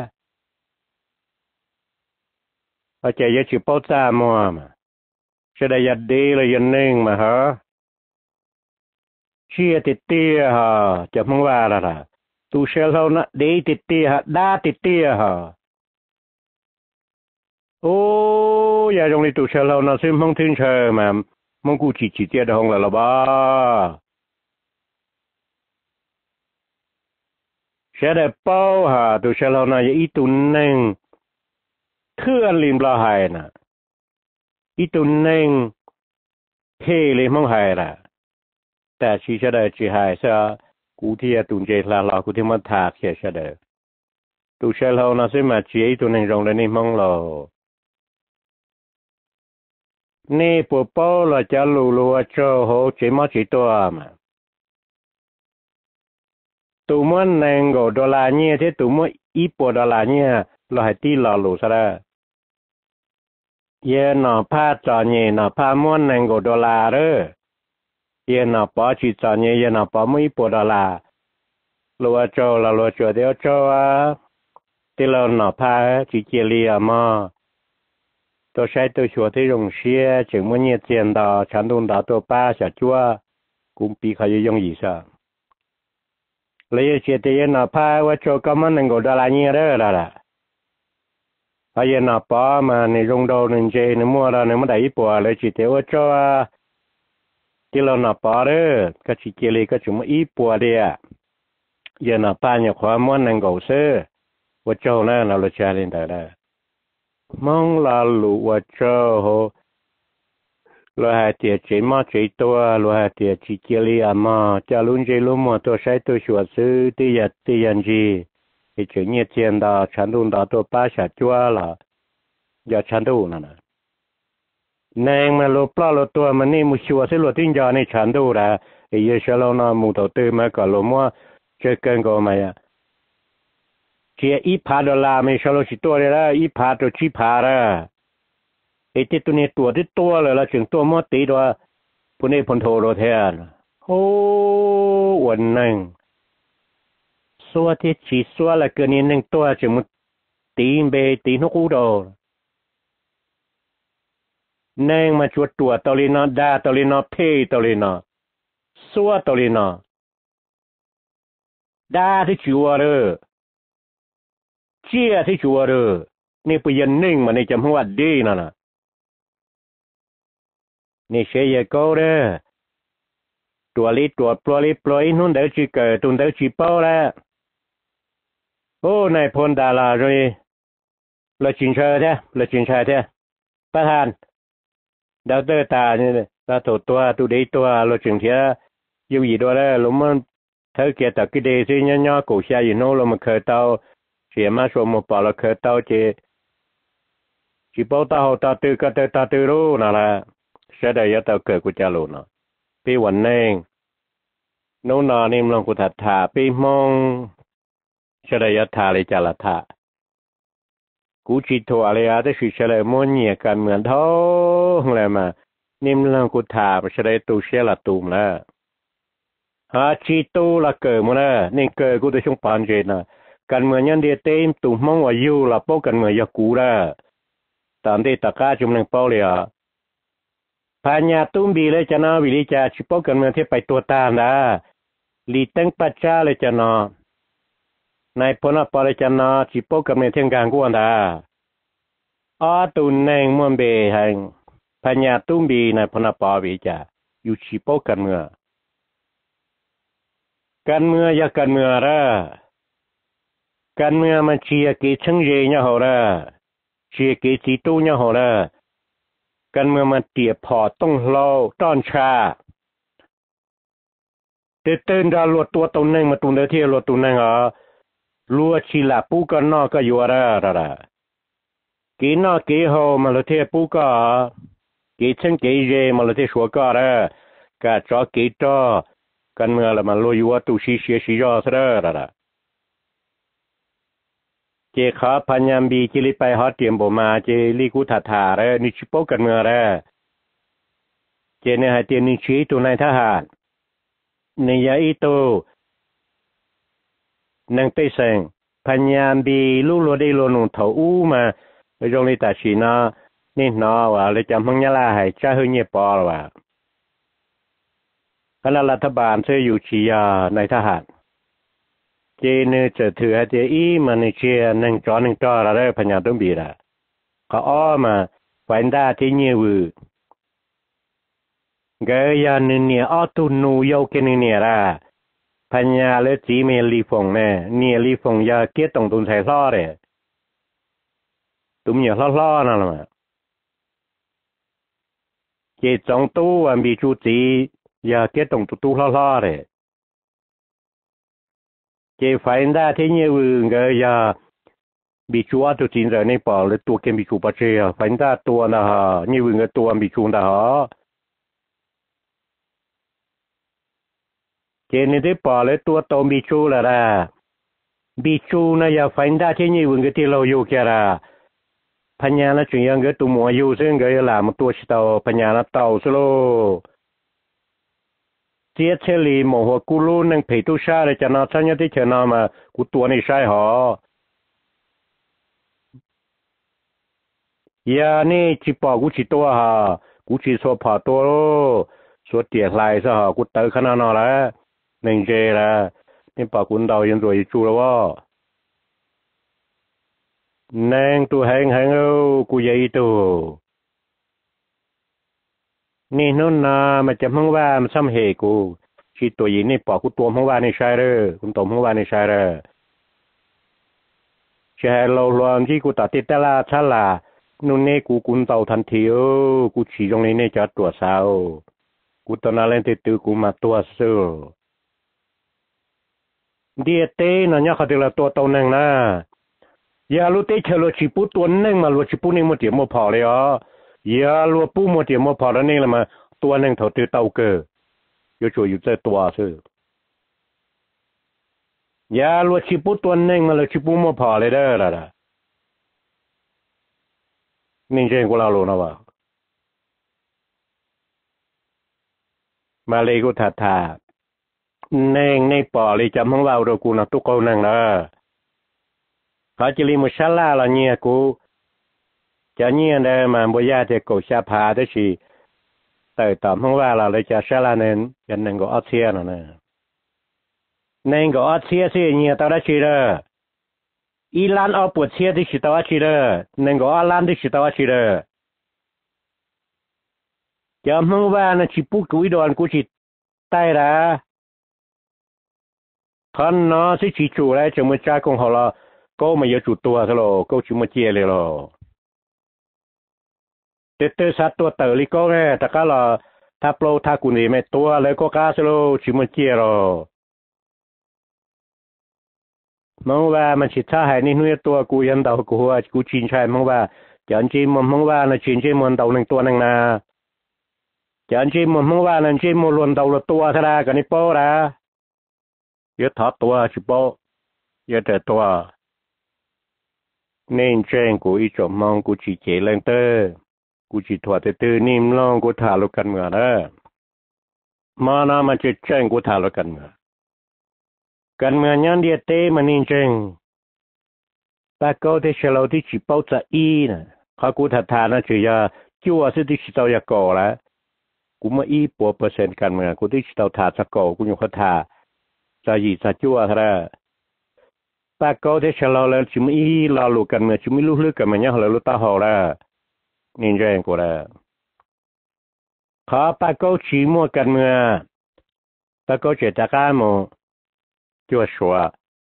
พอใจเยชิเป้าจ้ามัวมาเสดยัดดีเลยยันนิ่งมาฮะเชี่ยติดเตี้ยฮะจำมังว่าละล่ะตูเชลเขานะดีติดเตี้ยฮะด้าติดเตี้ยฮะโอ้ยาจงลีตูเชลเรานะซิมห้องทิ้งเชอมามังกูจีจีเตี้ยดองละละบ้าเชดเป้าฮะตูเชลเรานะยอีตุนนึงเทื่อลิมลาหายนะอีตุนนึงเทเลยมังหายละแต่ชีเชดจีหายซะกูที่ตุนเจลาลากูที่มันถากเชเชดตูเชลเรานะซิมาจีอีตุนนึงจงเลยนี่มังเรานี่ปวดเป้าเราจะรู้รู้ว่าเจ้าโหเจมาจีตัวมาตัวมันแรงกว่าดอลลาร์เนี่ยที่ตัวมันอีปวดดอลลาร์เนี่ยเราให้ตีเรารู้ซะแล้วเย็นหน่อผ้าจอเนี่ยหน่อผ้าม้วนแรงกว่าดอลลาร์เด้อเย็นหน่อป้อจีจอเนี่ยเย็นหน่อป้อไม่ปวดดอลลาร์รู้ว่าเจ้าเรารู้เจ้าเดียวเจ้าว่าที่เราหน่อผ้าจีเจลียมาตัวใช้ตัวชัวที่โรงเชียจึงมันเนี่ยเจียนดอฉันโดนดอตัวป้าจะจั่วกุมปีเขาจะยงอีซะเลยเชียที่ยันพาว่าโจก็มันนึงก็ดาราเนี่ยเด้อละละพายันป้ามาในโรงโดนึงเจในมัวเราในมันได้ปัวเลยจิตเตว่าโจที่เราหน้าป้าเด้อก็ชิเกลีก็จุ่มอีปัวเดีย giờ nó ba nhà khóa muốn năng cầu sơ và châu nó nó là cha lên tại đây mong là lũ và châu hồ lo hai tiệt chỉ mà chỉ tua lo hai tiệt chỉ kia li à mà cha luôn chỉ luôn mà tôi sai tôi sửa sư tí giờ tí giờ gì thì chỉ nhẹ tiền đó chẳng đủ đó tôi ba sát chua là giờ chẳng đủ nữa nên mà lo pla lo tua mà nên mua sửa sẽ lo tin giờ này chẳng đủ là thì giờ sẽ lo nó mua đầu tư mà cả lo mua chơi cần có mà chỉ ít phá đô la mình sẽ lo chỉ tua đấy là ít phá tôi chỉ phá raไอ้ที่ตัวนี้ตัวที่ตัวเลยละถึงตัวมอตีตัวพวกนี้พนโทโรเทียนโอ้วันนึงสัวที่ชีสัวละเกินนี้นึงตัวจะมุตีนเบตีนกูโดนึงมาจวดตัวตอลินอดาตอลินอเพตอลินอสัวตอลินอดาที่จัวเรอเจี๊ยที่จัวเรอนี่ไปยันนึงมันในจำหัวดีนั่นน่ะนี่เชียก็เด้อตัวลิตัวปลอยปลอยนู่นเดี๋ยวจีเกิดตุนเดี๋ยวจีเป้าแล้วโอ้นายพลดาราเลยเราจินเชอร์แท้เราจินเชอร์แท้ประธานดาวเตอร์ตาเนี่ยตาตัวตัวตัวดีตัวเราจินเทียอยู่อีตัวแล้วลุมันเธอเกียรติกิเดซิย่อย่อกูเชียอยู่โน่เรามาเคยเตาเสียมาชมมาปอเราเคยเตาเจจีเป้าตาหัวตาตื้อก็เตาตาตื้อรู้นั่นแหละเสียดายตาเกิดกูจะรู้นะปีวันนึงโน่นนอนี่มันกูถัดถาปีมองเสียดายถาเลยจะละถากูจิตทัวอะไรอะแต่สิเฉลยมันเนี่ยกันเหมือนท้องอะไรมานี่มันกูถาไปเฉลยตูเสียละตูมแล้วหาจิตตูละเกิดมันนะนี่เกิดกูจะช่วงปานเจนะกันเหมือนยันเดียเต็มตูมมองว่าอยู่ละโป๊กันเหมือนยากูละตามที่ตะก้าจุ่มหนึ่งเป้าเลยอ่ะพญาตุ้มบีเลยจะนาวิลิจาชิปกันเมืองที่ไปตัวตามนะลีตั้งปัจจ้าเลยจะนอนายพลปอเลยจะนอชิปกันเมืองที่กลางกวนดาอ้อตุนแนงมวนเบหังพญาตุ้มบีนายพลปอวิจาอยู่ชิปกันเมืองกันเมืองอยากกันเมืองระกันเมืองมันเชียกิชังเจเนี่ยหัวระเชียกิจิตุเนี่ยหัวระกันเมื่อมันเตียพอต้องเล่าต้อนชาเตือนดาวลวดตัวตนนึงมาตุนเดียที่ลวดตุนนึงอ่ะลัวชีลาปูกันนอกก็อยู่อะไรอะไรกีนอกกีโฮมาเลเทียปูก็กีเช่นกีเจมาเลเทียชัวก็อะไรก็จอกีจอกันเมื่อละมันลัวอยู่ว่าตุชีเชียชีจอซะอะไรเจ้าข้าพันยามบีจิลิไปฮอตเตียมบ่มาเจลิกุถาถาเรนิชิปกันเมื่อไรเจเนหายเตียนิชิตัวนายทหารในยาอิโตนังเตเซงพันยามบีลูโลได้โลนุนเถาอู้มาไปตรงนี้ตัดสินะนี่นอว่าเลยจำพังยาลาให้จ้าเฮเงียปอลว่าคณะรัฐบาลเชื่ออยู่ชียาในทหารเจเนจะถือเจอีมันในเชียนังจอนังจออะไรพญาตุ้มบีละเขาอ้อมาฝันได้ที่เงียวเกยานิเนียอ้อตุนูโยกินเนียละพญาเลจีเมลีฟงเน่เนียลีฟงยาเกียตงตุนใส่ล้อเลยตุ้มเหนียวล้อๆนั่นแหละเจจงตู้วันบีจูจียาเกียตงตุตู้ล้อๆเลยเจฝันได้ที่เงียวเกยาบีชัวตัวจริงเลยในป่าเลยตัวเกมบีชูปะเชียฝันได้ตัวนะฮะเงียวเงตัวบีชูนะฮะเจนี่ได้ป่าเลยตัวโตบีชูละละบีชูนะอย่าฝันได้ที่เงียวเงที่เราอยู่แค่ละพญาละจุยังเงตัวมัวอยู่ซึ่งเงยหลามตัวชิตาพญาละเต่าสโลเจียเชลีหมอหัวกูรู้นังเพตุชาเลยจะนอนฉันยังที่เชนามากูตัวนี่ใช่หอยานี่จิปอกูจิตัวฮะกูจิโซผาตัวโลสวดเตียกลายซะฮะกูเตอขนาดนั้นแล้วหนึ่งเจละนี่ปากุนดาวยังรวยจูแล้วว่าแนงตัวแหงแหงเอากูใหญ่ตัวนี่นู่นนะมันจะมั่งว่ามันซ้ำเหกูเชชีตัวยินนี่ปอกกูตัวเมื่อวานนี่ใช่เด้อคุณตัวเมื่อวานนี่ใช่เด้อใช่เราลองที่กูตัดติดแต่ละชาลานู่นนี่กูกุนเตาทันทีเออกูฉี่ตรงนี้นี่จะตัวสาวกูตอนนั้นเล่นติดตัวกูมาตัวเสือเดียเต้น่ะเนี่ยเขาจะละตัวตัวหนึ่งนะอย่ารู้เต้เชลชิปุตัวหนึ่งมาลูชิปุนี่มันเดี๋ยวมันพอเลยอ๋ออย่าลูปูมันเดี๋ยวมันพอแล้วนี่ละมาตัวหนึ่งเขาตัวเต่าเกออยู่ช่วยอยู่เจอตัวซื้ออย่าลูชิปุตัวหนึ่งมาลูชิปุมันพอเลยเด้อละนี่เจงกูเล่าลูนะว่ามาเลยกูถัดถาเน่งในปอเลยจำห้องเราเรากูนะทุกคนนั่งนะเขาจะรีมุชลาละเนี่ยกูจะเนี่ยเดินมาบ่ยาจะกูชาพาได้สิแต่ตามห้องว่าเราเลยจะชลาเน้นยันหนึ่งก็อัดเสียนะเนี่ยหนึ่งก็อัดเสียสิเนี่ยตอนนั้นสิเด้ออีลานเอาปวดเสียที่สิตอนนั้นสิเด้อหนึ่งก็อัดลานที่สิตอนนั้นสิเด้อจำห้องว่านะชิปุกุยดอนกูจิตใต้ละท่านน้อสิชิจูแล้วจะมาจ้าของเขาละก็ไม่ยอมจุดตัวซะหรอกก็ชิมาเจียเลยหรอเตเตสัตตัวเตอร์ลิก็แค่แต่ก็ละถ้าโปรถ้ากุนี่ไม่ตัวแล้วก็กล้าซะหรอกชิมาเจียหรอมองว่ามันชิดท่าหายนี่นุ่ยตัวกูยันเดากูว่ากูชินชัยมองว่าจันจีมันมองว่านะชินจีมันเดาหนึ่งตัวหนึ่งนาจันจีมันมองว่านั่นจีมันล้วนเดาละตัวซะละกันนี่โป้ละยศถอดตัวชิโป้ยศแต่ตัวเน่นเจงกูอีจอมมองกูจีเจเลนเตอร์กูจีถอดเตอร์นิ่มลองกูถ่าลุกันเมื่อนะมานามันจะเจงกูถ่าลุกันเมื่อกันเมื่อยันเดียเต้มันนิ่งเจงแต่ก็ที่เชลล์ที่จีเป้าจะอีนะเขากูถัดทานะจียาจั่วสิที่จีเตาอยากก่อแล้วกูมาอีปัวเปอร์เซ็นต์กันเมื่อกูที่จีเตาถาจะก่อกูอยู่เขาถาจะยีจะจั่วเท่าไรแต่ก็ที่เชลล์แล้วจิมอีลาลูกันเมื่อจิไม่รู้เรื่องกันเมื่อเนี่ยเรารู้ตาหอแล้วนิ่งเจงกูแล้วขาปากก็ชีมัวกันเมื่อปากก็เจตากาโมจั่วชัว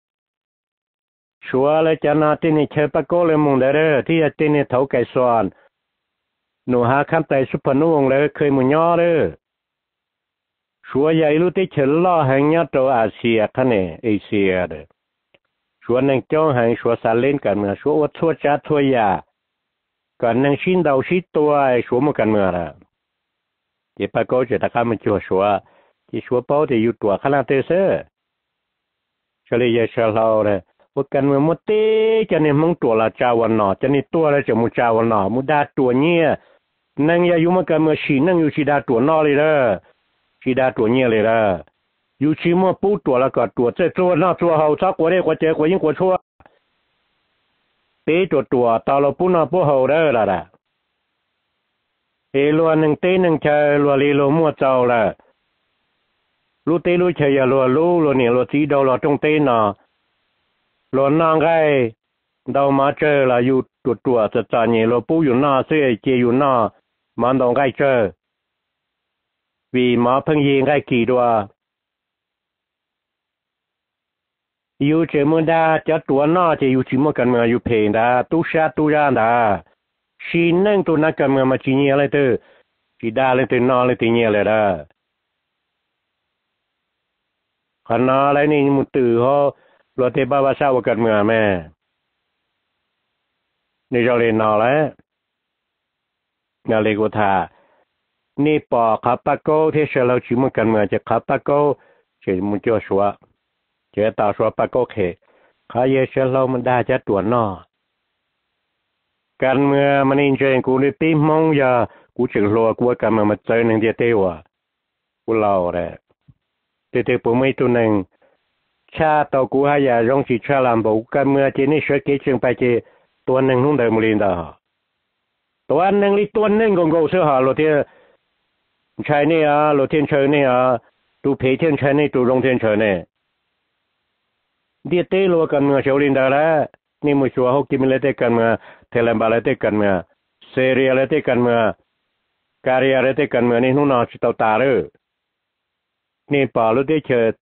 ชัวเลยจะนาที่นี่เชปากก็เลยมองได้เลยที่ที่นี่เท่าไก่ส่วนหนูหาคำไต่สุพรรณวงศ์เลยเคยมุ่งย่อเลยชัวใหญ่รู้ที่เฉลล่อแห่งยอดตัวอาเซียคะแนนเอเชียเลยชัวหนึ่งจ้องแห่งชัวสาเล่นกันเมื่อชัววัดชัวจ้าทัวยากันหนึ่งชิ้นดาวชิ้นตัวไอ้ชัวมันกันเมื่อละเดี๋ยวปากก็จะตะการมันจั่วชัวที่ชัวเป้าที่อยู่ตัวขนาดเตเซ่เฉลี่ยเฉลาเลยว่ากันเมื่อมดเต้จะเนี่ยมึงตัวละเจ้าวันหนอจะนี่ตัวแล้วจะมุเจ้าวันหนอมุดาตัวเนี่ยนั่งยาอยู่มากันเมื่อชีนั่งอยู่ชีดาตัวนอเลยละชีดาตัวเนี่ยเลยละอยู่ชีมัวปูตัวแล้วก็ตัวเจ้าตัวนอตัวเขาชักกว่าได้กว่าเจ้ากว่ายิ่งกว่าชั่วเต้ตัวตัวตาเราปูนอปูเขาได้ละละเอลัวหนึ่งเต้หนึ่งเชยลัวลีลัวมัวเจ้าละลูเต้ลูเชยลัวลูลัวเนี่ยลัวสีดาวลัวตรงเต้นอหลอนนางไงดาวมาเจอละอยู่ตัวตัวจะจานเนี่ยเราปูอยู่หน้าเสื้อเจอยู่หน้ามันต้องไงเจอวีมาเพิ่งยิงไงกี่ตัวอยู่เจมันดาจะตัวหน้าจะอยู่ชิมกันเมื่ออยู่เพลงดาตู้ชาตู้ยานดาชีนั่งตัวนักกันเมื่อมาจีเนียอะไรเตอชีดาเลยตัวนอเลยตีเนียเลยดาขนาอะไรนี่มุตือเขารถเทบ้าว่าเศร้ากันเมื่อแม่นี่จะเรียนนอแล้วนาเลกุธานี่ปอขับปะโก้ที่เชลล์ชิมกันเมื่อจะขับปะโก้เฉยมุจ่อชัวเจ้าตาชัวปะโก้เขขายเชลล์มันได้จะตัวนอกันเมื่อมันอินเจงกูนี่ตีมองยากูจึงรัวกูกันมามาเจอหนึ่งเดียเตวะกูเล่าเลยเตเตปุ่มไม่ตัวหนึ่งชาตัวกูให้ยาร้องจีชาลามบอกกันเมื่อเจนี่ช่วยเกจึงไปเจตัวหนึ่งหุ่นเดิมลินดาตัวหนึ่งลิตัวหนึ่งกงโกเสือหาโลเทียใช่เนี่ยโลเทียนเชยเนี่ยตูเพเทียนใช่เนี่ยตูรงเทียนเชยเนี่ยเดียเตลัวกันเมื่อเชลินดาแล้วนี่มุชัวเขากินเลยเตกันเมื่อเทเลมบาเลยเตกันเมื่อเซเรียเลยเตกันเมื่อการีอะไรเตกันเมื่อนี่หุ่นนอชิตาตาเลยนี่ปอรู้ได้เชิญ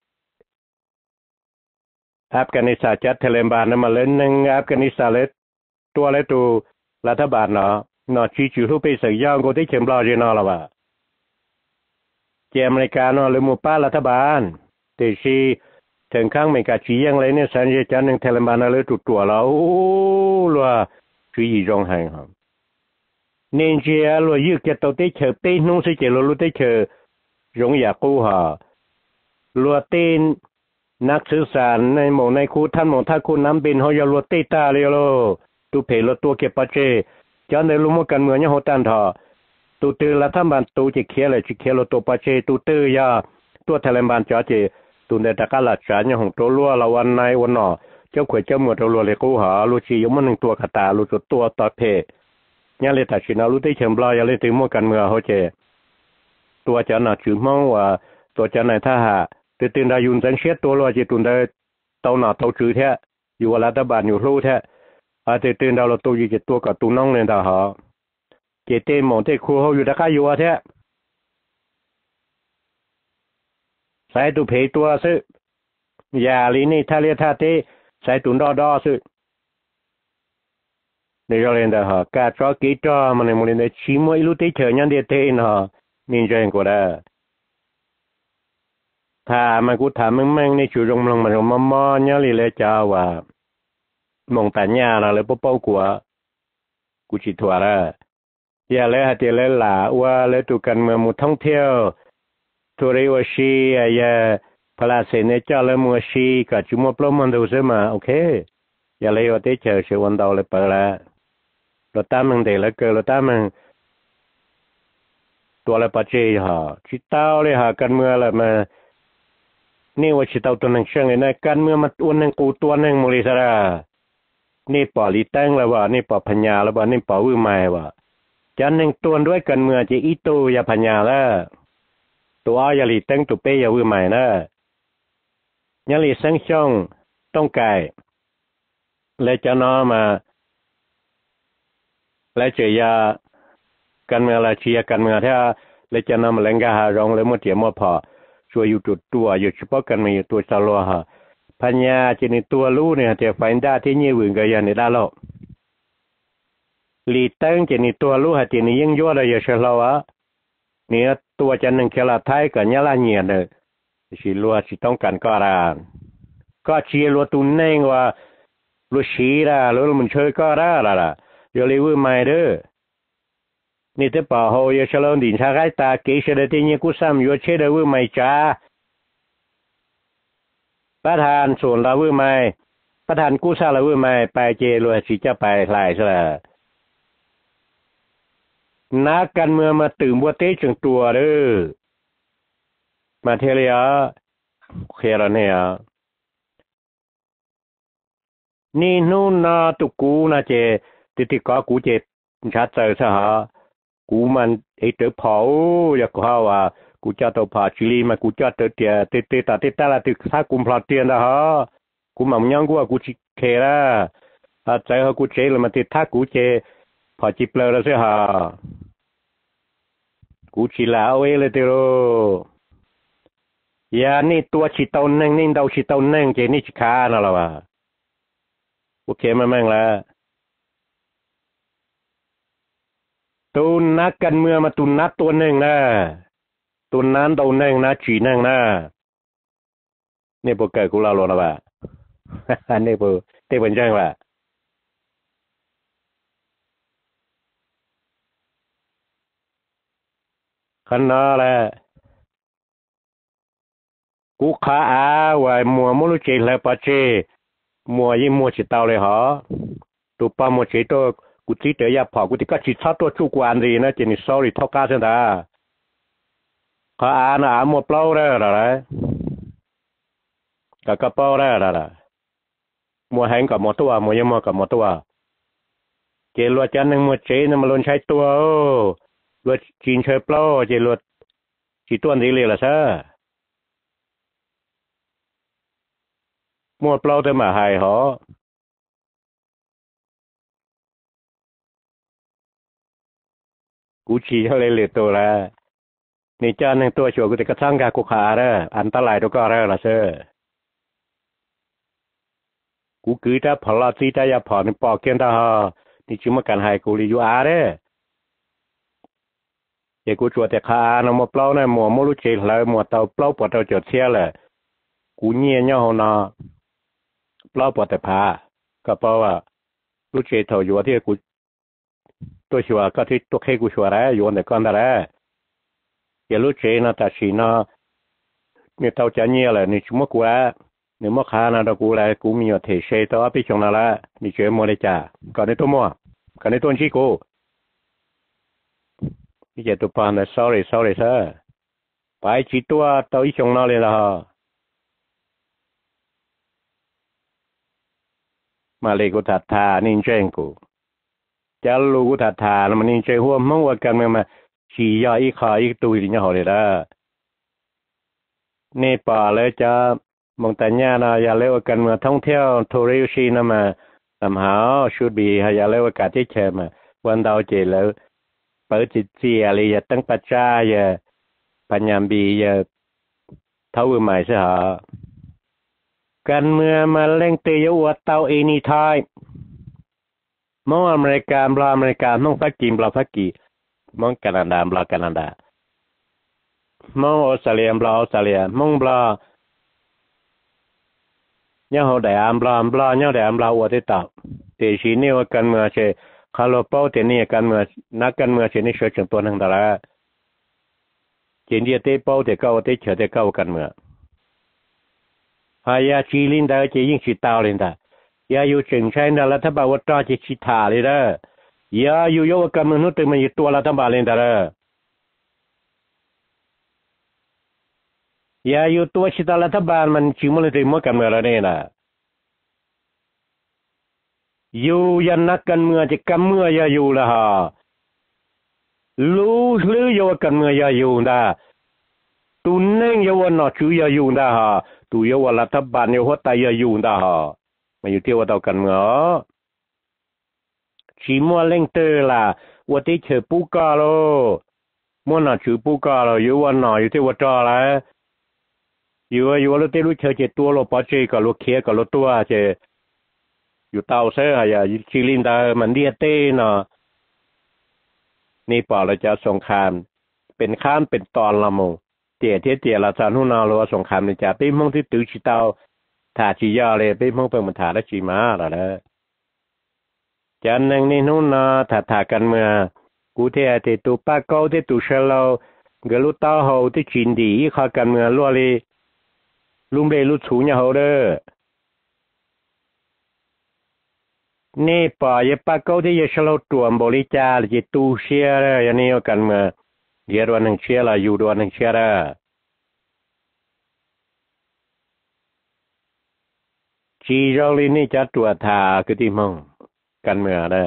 อัฟกานิสถานจัดเทเลบานมาเล่นนึงอัฟกานิสถานเล็ดตัวเล็ดตัวรัฐบาลเนาะนอชีจูทุไปสักย่างก็ได้เข็มรอเจนอละว่าเจอเมริกาเนาะหรือหมู่ป้ารัฐบาลแต่ชีถึงข้างเมกาชียังไรเนี่ยสัญญาจันนึงเทเลบานเลยตัวตัวเราโอ้ลัวชีอีจงหังครับเนินเจียลัวยึกจะตัวได้เชิญตีนุ่งสิเจลัวรู้ได้เชิญยงอยากกู้หาลัวตีนนักสื่อสารในหมู่ในคูท่านหมู่ท่าคูน้ำบินเขาจะลัวตีตาเลยโลตูเพลตัวเก็บปัจเจจอนในลุมกันเมืองยังหัวตันทอตูตือละท่านบันตูจะเขียเลยจะเขียลตัวปัจเจตูตือยาตัวเทเลบันจอเจตูในตะกาลัดจานยังของตัวลัวละวันในวันนอเจ้าขวยเจ้าหมวดตัวลัวเลยกูหาลูชียมันหนึ่งตัวขาตาลูจุดตัวต่อเพยังเลยตัดสินเอาลูได้เฉิมบลอยยังเลยถึงมั่วกันเมืองเขาเจตัวจะหนักจืดมั่งว่าตัวจะในท่าหาตื่นตื่นได้ยุนจันเชียตัวลัวจะตุนได้เต้าหนาเต้าจืดแท้อยู่ว่ารัฐบาลอยู่รู้แท้อาตื่นตื่นเราเราตัวอยู่จะตัวกับตัวน้องเลยต่อหาเจเต้หมองเต้ครูเขาอยู่ตะก้าอยู่แท้ใส่ตัวเพยตัวซึยาลีนี่ทะเลท่าเต้ใส่ตุนดอดอซึเดี๋ยวเรียนต่อหากาจอกีจอมันในมันในชิมวยลุเตเฉยยันเดียเต้นหานี่ใจก็ได้ถ้ามันกูถามมึงแม่งในชูรงลงมันมอมอเนี่ยลีเลยจ้าว่ามองแต่ญาเราเลยปุ๊บปุ๊บกัวกูชิทัวระอย่าเลยหาเจเลยหล่าว่าเลยตุกันเมืองมุท่องเที่ยวทัวริวชีอย่าพลาเสนเจ้าเลยมัวชีกับจุมปลมันดูเสมาโอเคอย่าเลยว่าเตเจอเชวันดาวเลยเปิดละเราตามมึงเดี๋ยวเลยเกิดเราตามมึงตัวเลยปัจเจหาชิต้าเลยหากันเมืองเลยมานี่ว่าชิต้าตัวนึงเชื่อไงนะกันเมืองมันตัวนึงกูตัวนึงมูลิสระนี่ปอลีแตงแล้วว่านี่ปอพญาแล้วว่านี่ปอวิมัยว่าจันหนึ่งตัวด้วยกันเมืองจะอีตัวยาพญาแล้วตัวอยาลีแตงตัวเปยาวิมัยนะยาลีสังช่องต้องไก่และจะน้อมาและเจียกันเมืองละเชียกันเมืองถ้าและจะน้อมาเล่นกาหารองแล้วมั่วเตียมั่วพอช่วยอยู่ตัวตัวอยู่เฉพาะกันมาอยู่ตัวสลัวฮะพญาจะในตัวรู้เนี่ยจะไฟได้ที่ยี่หวื่นก็ยังในด้านโลกลีตั้งจะในตัวรู้หาจะในยิ่งยั่วเลยอย่าเชลวะเนี่ยตัวจะหนึ่งเคลาไทยกับยาลาเนียเนี่ยสิลัวสิต้องการก็รานก็เชียรัวตุนเน่งว่าลัวชีระลัวมันช่วยก็ได้ละล่ะอย่าเลยว่าไม่เด้อนี่แต่ป่าเขาอย่าเชลดินชาไก่ตาเกษตรที่นี่กูซ้ำอยู่เชื่อได้ว่าไม่จ้าประธานส่วนเราว่าไม่ประธานกู้ซาเราว่าไม่ไปเจรัวสิจะไปหลายซะละนักการเมืองมาตื่นบัวเต้จึงตัวเด้อมาเทเลียเคราเนี่ยนี่นู่นนาตุกูนะเจติติก็กูเจชัดเจอซะฮะกูมันไอเตอเผาอยากเขาว่ากูจะตัวผ่าชิลีมากูจะเตอเตียเตเตตาเตตาละติถ้ากูพลาดเตียนนะฮะกูมันยังกูว่ากูชิเคระถ้าใจเขากูเจเลยมาติถ้ากูเจพอจิเปลอแล้วเสียฮะกูชิลาเอาเอเลยเตโรยานี่ตัวชิตาหนึ่งนี่ดาวชิตาหนึ่งเจนี่ชิคานะล่ะวะโอเคมาแม่งละตูนนักกันเมืองมาตูนนัดตัวหนึ่งนะตูนนั้นตัวหนึ่งนะจีหนึ่งนะนี่พวกเกิดกูเล่าลงนะวะอันนี้พวกเต้เป็นจังวะขันนอแหละกูขาอาไว้มัวมุลุเจเลยปะเจมัวยิ่งมัวจิตเตาเลยเหรอตัวปามัวจิตตัวกูที่เตยยาพอกูที่ก็จิตชอบตัวชุกวันดีนะเจนี่ sorry ทอกาเส้นตาขาอานะอามัวเปล่าเลยอะไรกับกระเป๋าได้อะไรมัวแหงกับมัวตัวมัวยังมัวกับมัวตัวเจลวดจันหนึ่งมัวเจนมาลนใช้ตัวโอ้ลวดจีนเชยเปล่าเจลวดจีตัวนี้เลยล่ะซะมัวเปล่าแต่มาหายหอกูชี้เขาเลยเหลือตัวละนี่เจ้าหนึ่งตัวชัวกูจะกระทั่งกากูขาเด้ออันตรายตัวก็เด้อละเซ่กูคือถ้าพอละซีถ้าอย่าพอนี่ปอกเกินตาฮะนี่ชิมกันให้กูรีอยู่อาเด้อเดี๋ยวกูชัวแต่ขาน้ำมันเปล่าเนี่ยหมัวไม่รู้เฉยเลยหมัวเตาเปล่าปวดเตาจดเสียเลยกูเงี้ยเนาะเนาะเปล่าปวดแต่พาก็เพราะว่ารู้เฉยเท่าอยู่ที่กูตัวชัวก็ที่ตัวเคกูชัวแล้วอยู่ในก้อนแต่แล้วเดี๋ยวรู้เฉยนะแต่ชีนะเนี่ยเตาจะเงี้ยเลยนี่ชิมกูแล้วเนี่ยมอขานะเรากูเลยกูมีว่าเทเชตัวพี่ชงนั่นละนี่เชื่อมัวเลยจ้าก่อนในตัวมัวก่อนในตัวชี้กูพี่เจ้าตัวปานเลย sorry sorry เซ่ไปชี้ตัวตัวอีชงนั่นเลยละมาเลยกูถัดทานิ่งเจงกูจะรู้กูถัดทาแล้วมันนิ่งเจหัวมั่งว่ากันมันมาชี้ยาอีขาอีตุยนี่เหรอเลยละนี่ป่าเลยจะมองแต่เนี่ยนะอย่าเรียกว่ากันมาท่องเที่ยวทัวริสต์นะมาทำหาชุดบีอย่าเรียกว่าการที่เชิญมาวันดาวเจแล้วเปิดจิตเสียอะไรอย่าตั้งปัจจัยอย่าปัญญาบีอย่าเท่าใหม่ใช่หรอการเมื่อมาเล่งเตยวัดเตาเอนีไทยมองอเมริกาบลาอเมริกามองพักกีบลาพักกีมองแคนาดาบลาแคนาดามองออสเตรเลียบลาออสเตรเลียมองบลาเนี่ยเขาได้อัมบลาอัมบลาเนี่ยได้อัมบลาวัดที่ต่อแต่ชีนี่ว่าการเมื่อเช่คาร์ลเป้าแต่นี่การเมื่อนักการเมื่อเช่นี่เชื่อจังตัวหนึ่งแต่ละเจนเดียเตเป้าแต่เก้าเตเชื่อแต่เก้าการเมื่อพายาชีลินดาจะยิ่งชิตาลินดายาอยู่เชิงใช้นั่นแล้วถ้าบอกว่าตราจะชิตาเลยนะยาอยู่โยกการเมื่อนู้นตัวมันอยู่ตัวละทั้งบาลินดาละยาอยู่ตัวชิตาละทั้งบาลมันชิมุลติมัวการเมื่อละเนี่ยนะอยู่ยันนักการเมืองจะการเมืองยาอยู่ละฮะรู้หรือโยกันเมืองยาอยู่นะตุนเน่งโยวันนอชูยาอยู่นะฮะตุโยวันรัฐบาลโยหัวตายาอยู่นะฮะมาอยู่ที่ว่าต่อกันเมืองชีมัวเล่งเตอละว่าที่เชปูกาโลมัวนอชูปูกาโลอยู่วันนออยู่ที่ว่าจ่อละอยู่อยู่ว่าเราที่รู้เชเจตัวเราปัจเจกับเราเคียกับเราตัวเจอยู่เตาเซ่ฮะอย่าชิลินดามันเดียเต้เนาะนี่ป่าเราจะสงครามเป็นข้ามเป็นตอนละโมเตี่ยเทียเตี่ยละจานหุนาเราสงครามในจ่าเป็นมงที่ตื้อชิตาถาชียาเลยเป็นมงเป็นมันถาและชีมาละนะจานนึงนี่นู่นนะถาถากันเมื่อกูเทียที่ตูป้าเก้าที่ตูเชลเราเกลุตาเฮาที่ชินดีข้ากันเมื่อล้วนเลยลุงเบลุชูเนี่ยเฮาเด้อนี่ป่าเยป้าเก้าที่เยชเราตัวบริจาคจิตูเชียร์อย่างนี้กันเมื่อเดี๋ยววันหนึ่งเชียร์ละอยู่วันหนึ่งเชียร์ละชีเราลีนี่จะตัวทาคือที่มองกันเมื่อละ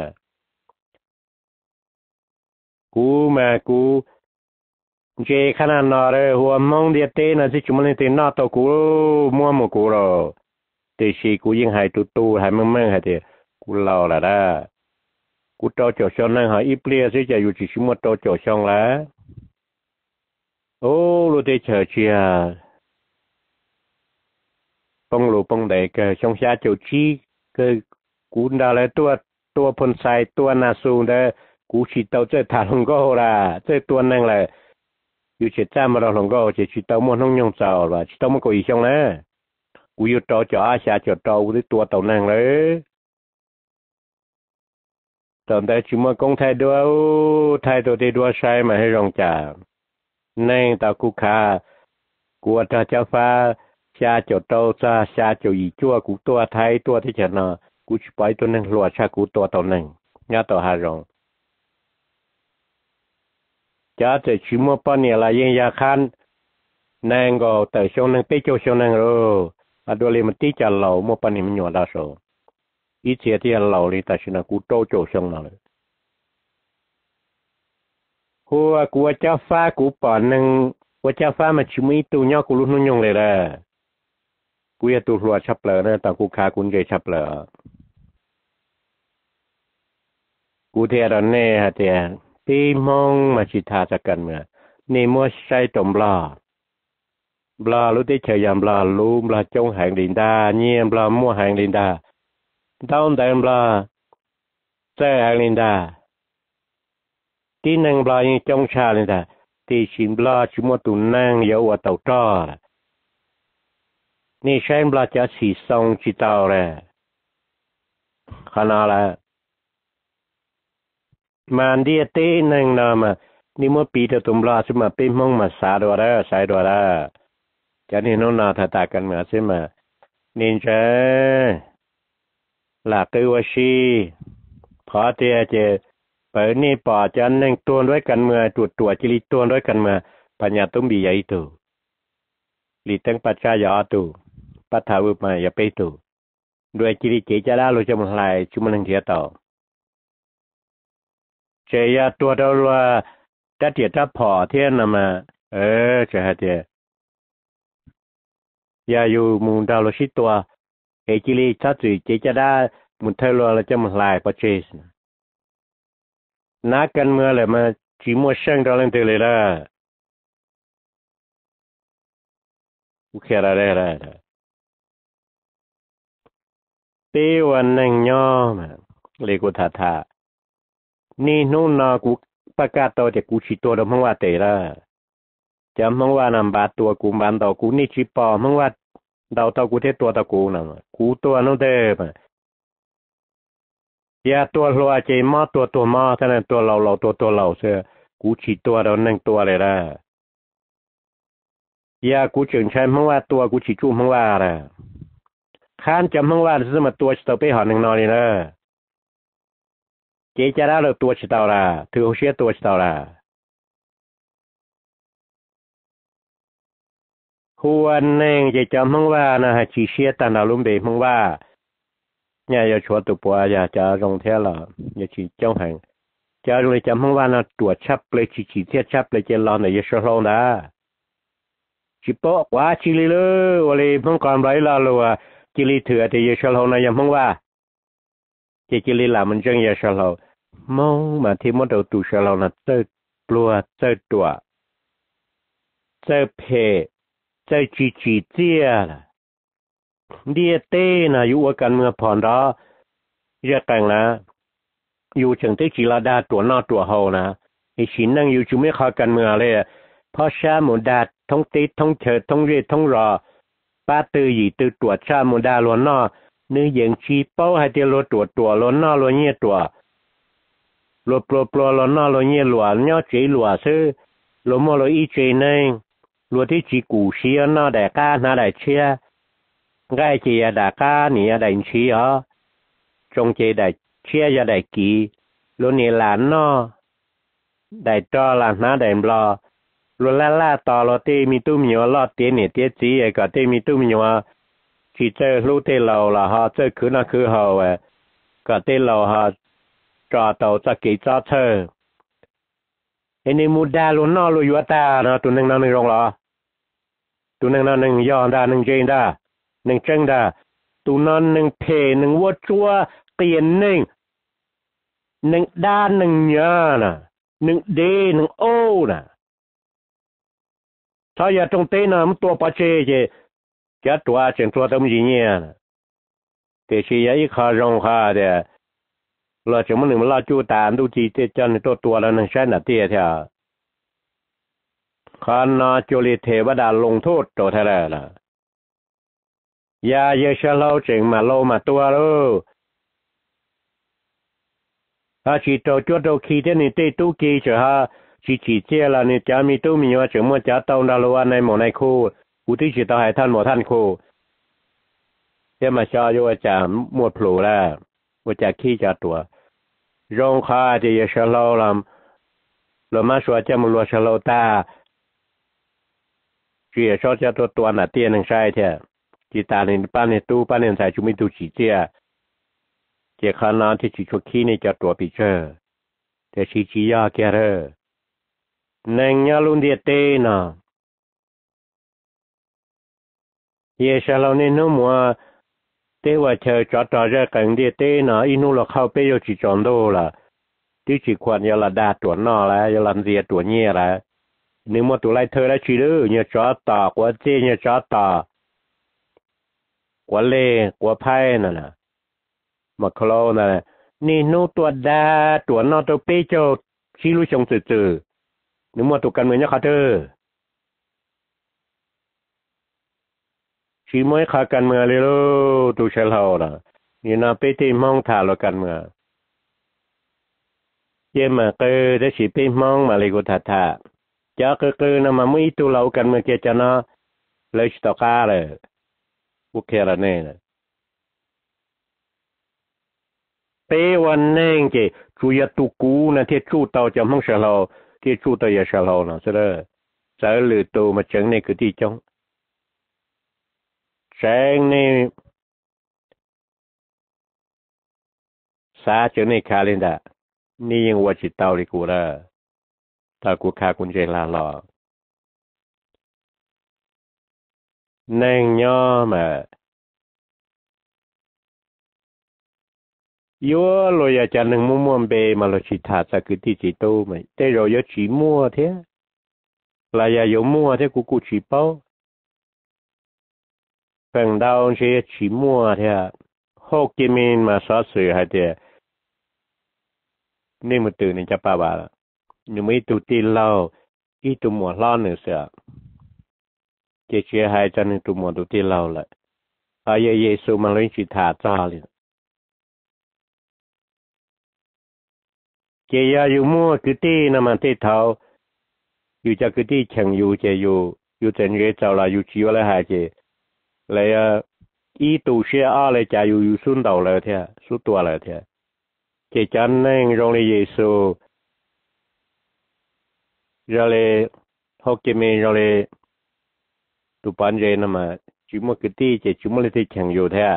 กูมากูเจขนาดนอเลยหัวมองเดียเต้นะที่จุมันเต้นนอตัวกูมัวมัวกูรอแต่ชีกูยังหายตู้ตู้หายมั่งมั่งหายเถอะกูเล่าละได้กูโตจ่อช่องนั่งหาอีเปลี่ยสิจะอยู่ที่ชิมโตจ่อช่องแล้วโอ้รู้ได้เฉยเชียปงหลูปงเด็กช่องชาเจ้าชีก็กูด่าเลยตัวตัวพนใส่ตัวนาซูเด้กูฉีดเตาเจอถาลงก็โหราเจอตัวนั่งเลยอยู่เฉยจ้ามาเราลงก็จะฉีดเตามันต้องยองเจ้าว่าฉีดเตามันก็อีช่องนะกูอยู่ต่อจ่ออาชาจ่อเตาด้วยตัวเตานั่งเลยตอนแต่ชิมกงไทยด้วยไทยตัวที่ด้วยใช้มาให้รองจ่าในตากูคากลัวถ้าเจ้าฟ้าชาเจ้าโตซาชาเจ้าอีจั่วกูตัวไทยตัวที่จะนอกูจะปล่อยตัวหนึ่งหลัวชากูตัวตัวหนึ่งยาต่อหารองจะจะชิมปนเนี่ยละยังยาคันนางก็แต่ช่วงนึงไปโจช่วงนึงโอ้อะดูเลยมันตีจันเหล่ามปนนี่มันหยอดดาโซอีเสียที่เหล่าเลยแต่ฉันกูโตโจช่วงนั้นเลยหัวกูเจ้าฟ้ากูปอนหนึ่งว่าเจ้าฟ้ามันชิมีตัวเนาะกูรู้นุ่งยงเลยละกูอยากตัวรัวชับเลยนะแต่กูขากูเจชับเลยกูเทียร์เนี่ยฮะเทียร์ปีมองมาชิตาสักกันเมื่อนี่มัวใช้ตมบลาบลารู้ที่เฉยยามบลารู้บลาจงหางดินดาเงียบลามัวหางดินดาดาวเดิมบลาเจอหางดินดาที่นั่งบลายังจงชาดินดาที่ชิมบลาชิมัวตุนั่งเยาว่าเต่าจ้อนี่ใช้บลาจะสีทรงจิตเต่าเลยขนาดละมันดีเต้นั่งนามานี่มัวปีเตตุมบลาสมาเป็นมองมาสาดวระสายดวระจะนี่น้องนาถ้าตากันมาใช่ไหมนินจาหลักคือว่าชีพอเตียเจเปิดนี่ป่อจะนั่งตัวด้วยกันเมื่อตัวตัวจิลิตัวด้วยกันเมื่อปัญญาตุ้มบีใหญ่ตัวลิตั้งปัจจัยยอตัวปัทธาวุมาอย่าไปตัวด้วยจิลิเจจะได้เราจะมันลายชุมันเทียต่อเจียตัวเราว่าจะเดียจะพอเทียนนะมาเออจะหาเดียอย่าอยู่มุงดาวเราชิตัวเอจิลิถ้าจุยเจจะได้มุนเทลเราจะมันลายปัจเจสนักกันเมื่อเลยมาจีมัวเชิงดอลลังเตเลยละอุเคราได้ละเตวันนังย่อมาเลยกูท่าท่านี่นู่นนากูประกาศตัวแต่กูชิตัวเดิมมังว่าเตละจำมังว่านำบาตัวกูบันตัวกูนี่ชิปอมังว่าดาวตัวกูเทตัวตะกูน่ะกูตัวนู้นเด้อยาตัวรัวเจมาตัวตัวมาท่านตัวเราเราตัวตัวเราเสือกูฉีตัวเราหนึ่งตัวเลยละยากูจึงใช้มังว่าตัวกูฉีจูมังว่าละข้านจำมังว่าจะมาตัวตัวไปหอหนึ่งนอนเลยละเจจะได้เราตัวชิตาละถือเชื่อตัวชิตาละหัวหนึ่งจะจำมังว่านะฮะชีเชียตันเราลุ่มเบมังว่าเนี่ยอย่าชัวตัวปัวอย่าจะลงเท่าหรออย่าชี้จ้องหังจะเลยจำมังว่านะตัวชับเลยชี้ชี้เทียชับเลยจะรอหน่อยอย่าชัวลงนะชิปอกว่าชิลิเลยวันนี้มังกรไรลาลัวจิลิเถื่อที่อย่าชัวลงนะอย่ามังว่าเจจิลิลามันจังอย่าชัวลงมองมาที่มดเอาตัวชัวลงนะเจอกลัวเจอตัวเจอเพเจอจีจีเจียล่ะเดียเต้นะอยู่กันเมื่อผ่อนรอเรียกกันนะอยู่ถึงที่จีลาดาตัวนอตัวเฮานะไอชินนั่งอยู่จุไม่เข้ากันเมื่อเลยพอชาหมุดาท้องติดท้องเฉิดท้องเรียท้องรอป้าตือหยีตือตัวชาหมุดาล้วนนอเนื้อยังชีเป้าให้เดียวล้วนตัวตัวล้วนนอล้วนเงี้ยตัวล้วนปลวปลวล้วนนอล้วนเงี้ยล้วนเนาะจีล้วนซื้อล้วนมอล้วนอีเจนึงล้วนที่จีกูเชียนอแต่ก้านาแต่เชียง่ายจีอะดาก้านี่อะได้ชีอ๋อจงเจได้เชียyaได้กี่ลุนี่หลานนอได้จอหลานน้าได้บลอลุล่าล่าต่อเราเตมีตู้มีว่าลอดเตียเนี่ยเตียจีไอ้ก็เตมีตู้มีว่าที่เจอรู้เตเราละฮะเจอคือนั่นคือเฮาเอ้ก็เตเราฮะจอเต่าจะกี่จอเธอไอ้นี่มุดดาลุนนอลุยวตานะตัวนึงนั่นนึงรองละตัวนึงนั่นนึงย้อนดานึงเจนดานึงเจงดาตัวนั้นนึงเพนึงวัวจัวเตียนนึงหนึ่งด้านหนึ่งเยอะนะหนึ่งเดหนึ่งโอ้นะถ้าอย่าตรงเต้นะมันตัวปัจเจเจจะตัวเชิงตัวตมจีเนี่ยนะแต่ชียอีขารงขาเดียเราจะมันหนึ่งมันลาจูตามดูจีเตจันตัวตัวแล้วนั่งใช้หน้าเตี้ยเถอะขานาจุลิเทวดาลงโทษตัวเท่าไรล่ะยาเยชะเล่าเจงมาโลมาตัวลูถ้าชีโตจวดโตขีเทนี่เตตู้กีเฉฮะชีชีเจละนี่จะมีตู้มีว่าเฉมัวจะต้องดาลวันในหมอในคู่อุทิศต่อให้ท่านหมอท่านคู่เดี๋ยวมาชอบว่าจะหมดพลูแล้วว่าจะขี้จะตัวรงคาจะยชะเล่าลำเรามาชัวจะมุลวชะเล่าตาเจียชอบจะตัวตัวหน้าเตี้ยนึงใช่เถอะจีตาในป้านในตู้ป้านในใส่ชุมิตูชีเจียเจ้าขานาที่ชีชกี้ในจัตัวพิเชอร์แต่ชีชียาแกเรอนังยาลุนเดียเตนะเยชาเราเนี่ยนุ่มว่าเตว่าเธอจัดต่อเรื่องกันเดียเตนะอินุเราเข้าไปอยู่จีจอนโดละที่จีควรยาละดาตัวนอแล้วยาลันเดียตัวเงี้ยแล้ว nếu mà tụi lại thơ lại chỉ được nhờ chó tỏ quá chê nhờ chó tỏ quá lê quá phai nè nè mà khâu nè nè nô tua đa tua nó tụi bê cho chỉ lu chồng từ từ nếu mà tụi cần mình nhớ khá thơ chỉ mới khá cần mình lên lô tụi sẽ hậu nè như nào bê tìm mong thả lo cần mình chứ mà cơ để chỉ bê mong mà lấy của thả thả cho cơ cơ nó mà mới tụi lâu cần mình kia cho nó lấy tao cá rồi quốc kia là nè béวันนึงจี主要读古呢，ที่主到就梦时候，ที่主到也时候呢，是的，在里头嘛整那个地方，整那啥整那卡琳达，你用我去到里古了，到古卡古这拉了，能样嘛。yo lo ya cha nang mu mu be ma lo chi tha sa ku ti chi to mai te ro yo chi mua thế là ya yo mua thế ku ku chi bao phần đau chỉ chi mua thế hok ki min ma sa su ha thế nên một từ này cha ba ba nhưng mấy tu ti lao ít tu mua lao nữa sao chỉ chỉ hai cha nên tu mua tu ti lao lại ai ye ye su ma lo chi tha cha liền chỉ ya yo mua cái ti na mà te thaoอยู่จากที่แข่งอยู่จะอยู่อยู่เจนเรเจ้าละอยู่ชีวละหายเจเลยอ่ะอีตูเชียอะไรจะอยู่อยู่สุนดาวเลยเถอะสุดตัวเลยเถอะเจจันนั่งโรงเรียนเยซูเราเลยฮอกเกมเราเลยตุปันเจนะมาจุ่มกที่เจจุ่มเลยที่แข่งอยู่เถอะ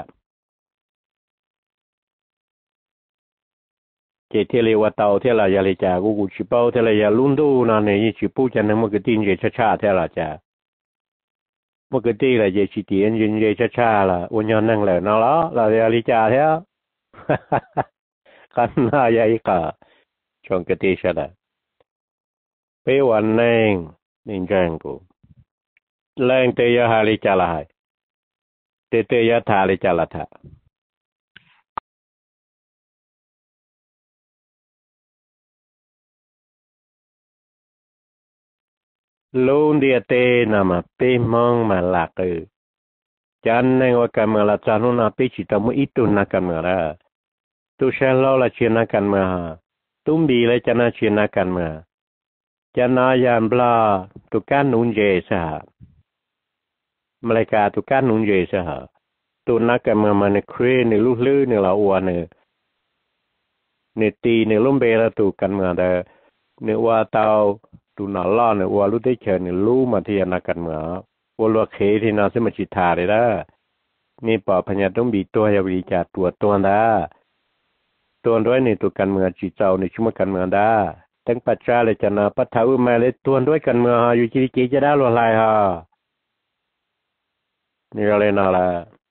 เจเทเลว่าเตาเท่าไรยาเลยจ้ากูกูชิเป้าเท่าไรยาลุ่นดูนั่นเนี่ยชิปูจันนั่งมกที่เจช้าช้าเท่าไรจ้ามกติlà về chỉ tiền nhìn về cha cha là ôn nhon năng là nó đó là về lý cha thế kan na vậy cả trong cái tí sao đó bâyวันนึงnhìn rằng cô lên tới giờ hai lý cha là hai tới tới giờ thà lý cha là thà luôn đi tê nằm mà bê mong mà lạc ừ chân nênว่ากันมาละจานุนาปีจิตมุอิตุนักกันมาละตุเชลเราละเชียนักกันมาตุ้มบีเลยจะน่าเชียนักกันมาจะน่ายามบลาตุกันนุนเจสหะมาเลกาตุกันนุนเจสหะตุนักกันมามันเครนในลูกลื้อในละอวนเนี่ยในตีในลุ่มเบลตุกันมาแต่ในว่าเตาตุนาล่อในว่าลูกได้เชิญในลูกมาที่นักกันมาว่าลูกเคที่น่าสมัชิตาเลยนะนี่ปอพญาต้องบีตัวยาวิจาตัวตัวนะตัวด้วยในตัวกันเมืองจีเจ้าในชุ่มกันเมืองได้ตั้งปัจจัยเลยจะนาปัทธาอุมาเลยตัวด้วยกันเมืองอยู่จีจีจะได้ลอยลายฮะนี่เราเลยน่าละ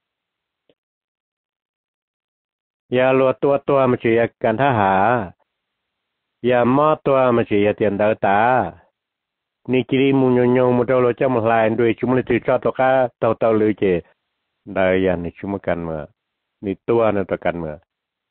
อย่าลัวตัวตัวมันจะกันทหารอย่ามอตัวมันจะเตียนดาวตานี่จีมุนยงยงมุดเราจะมาลายด้วยชุ่มเลยถือจอตัวก้าเต่าเต่าเลยเจได้ยันในชุ่มกันเมืองนี่ตัวนั่นตัวกันเมือง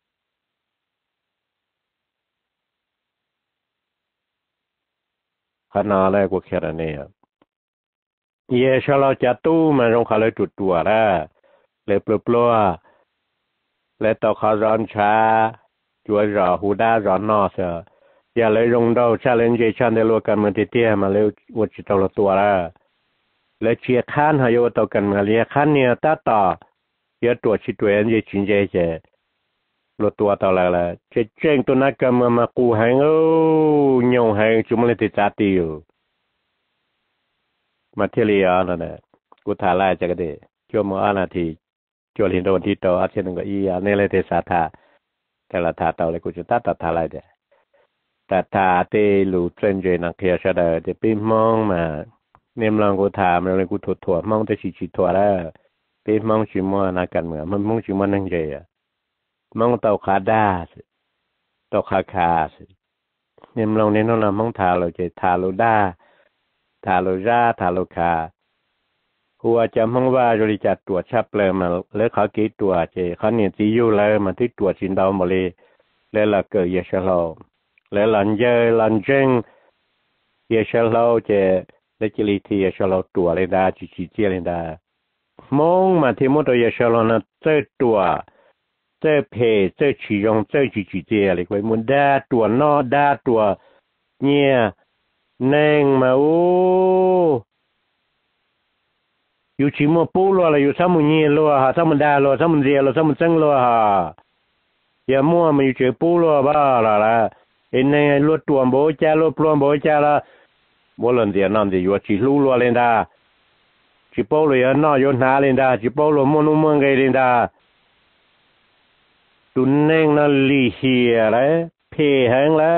ขนาดแรกกูแค่นั้นเองเยชเราจะตู้มันลงขาเลยจุดตัวละเลยปลุกปลัวเลยต่อขาร้อนช้าจัวรอหูด้าร้อนนอเสียอย่าเลยลงเราชาเลนจ์ชันเดลัวกันมันเตี้ยมาเลยวัดจิตตัวตัวละเลยเชียร์ขันหายวัตกันมาเลียขันเนี่ยตัดต่อเยอะตัวชิดตัวเองยิ่งชินเจเจรถตัวต่อแล้วเจ๊เจ้งตัวนักการเมืองมากูให้เอ้ยงให้จุ่มเลยติดจัดตีอยู่มาเที่ยวนั่นแหละกูถ่ายไล่จากเด็กช่วงเมื่อนาทีช่วงหินโดนที่โตอาเซียนก็อีอันนี้เลยเทสาธาแต่ละธาต่อเลยกูจะตัดตัดถ่ายไล่เด็กแต่ธาเตลูเทรนเจนักเขียนเสด็จเด็กปีมองมาเนียมลองกูถามแล้วเลยกูถั่วถั่วมองแต่ฉีดถั่วแล้วปีมองชิมว่านักการเมืองมันมองชิมว่านั่งเจมองเตาขาด้าเตาขาคาสิเนี่ยเราเนี่ยน้องเรามองทาเราจะทาเราด้า thả lô ra thả lô khảหัวจะมั่งว่าบริจาคตัวชับเลยมาแล้วเขากี่ตัวเจเขาเนี่ยจีอยู่เลยมาที่ตัวจินดาวมาเลยแล้วเราเกิดเยชะเราแล้วหลังเจอหลังเจงเยชะเราเจแล้วจิลิทีเยชะเราตัวเลยได้จีจีเจเลยได้มองมาที่มุดเยชะเรานะเจอตัวเจอเพเจอชียงเจอจีจีเจเลยไว้มุนได้ตัวนอได้ตัวเนี่ยเน่งมาโอ้อยู่ชิมว่าปูลัวเลยอยู่ซ้ำมันยี่ลัวฮะซ้ำมันได้ลัวซ้ำมันเรียลัวซ้ำมันจังลัวฮะอย่ามั่วมันอยู่เฉยปูลัวบ้าละละเอ็นในลัวตัวโบจ้าลัวปลวงโบจ้าละโบลันเดียนั่นเดียวชิลูลัวเลนดาชิปูลัวยันน่าโยนหาเลนดาชิปูลัวมันนุ่มไงเลนดาตุนเน่งนั่นลีเฮียเลยเพแหงละ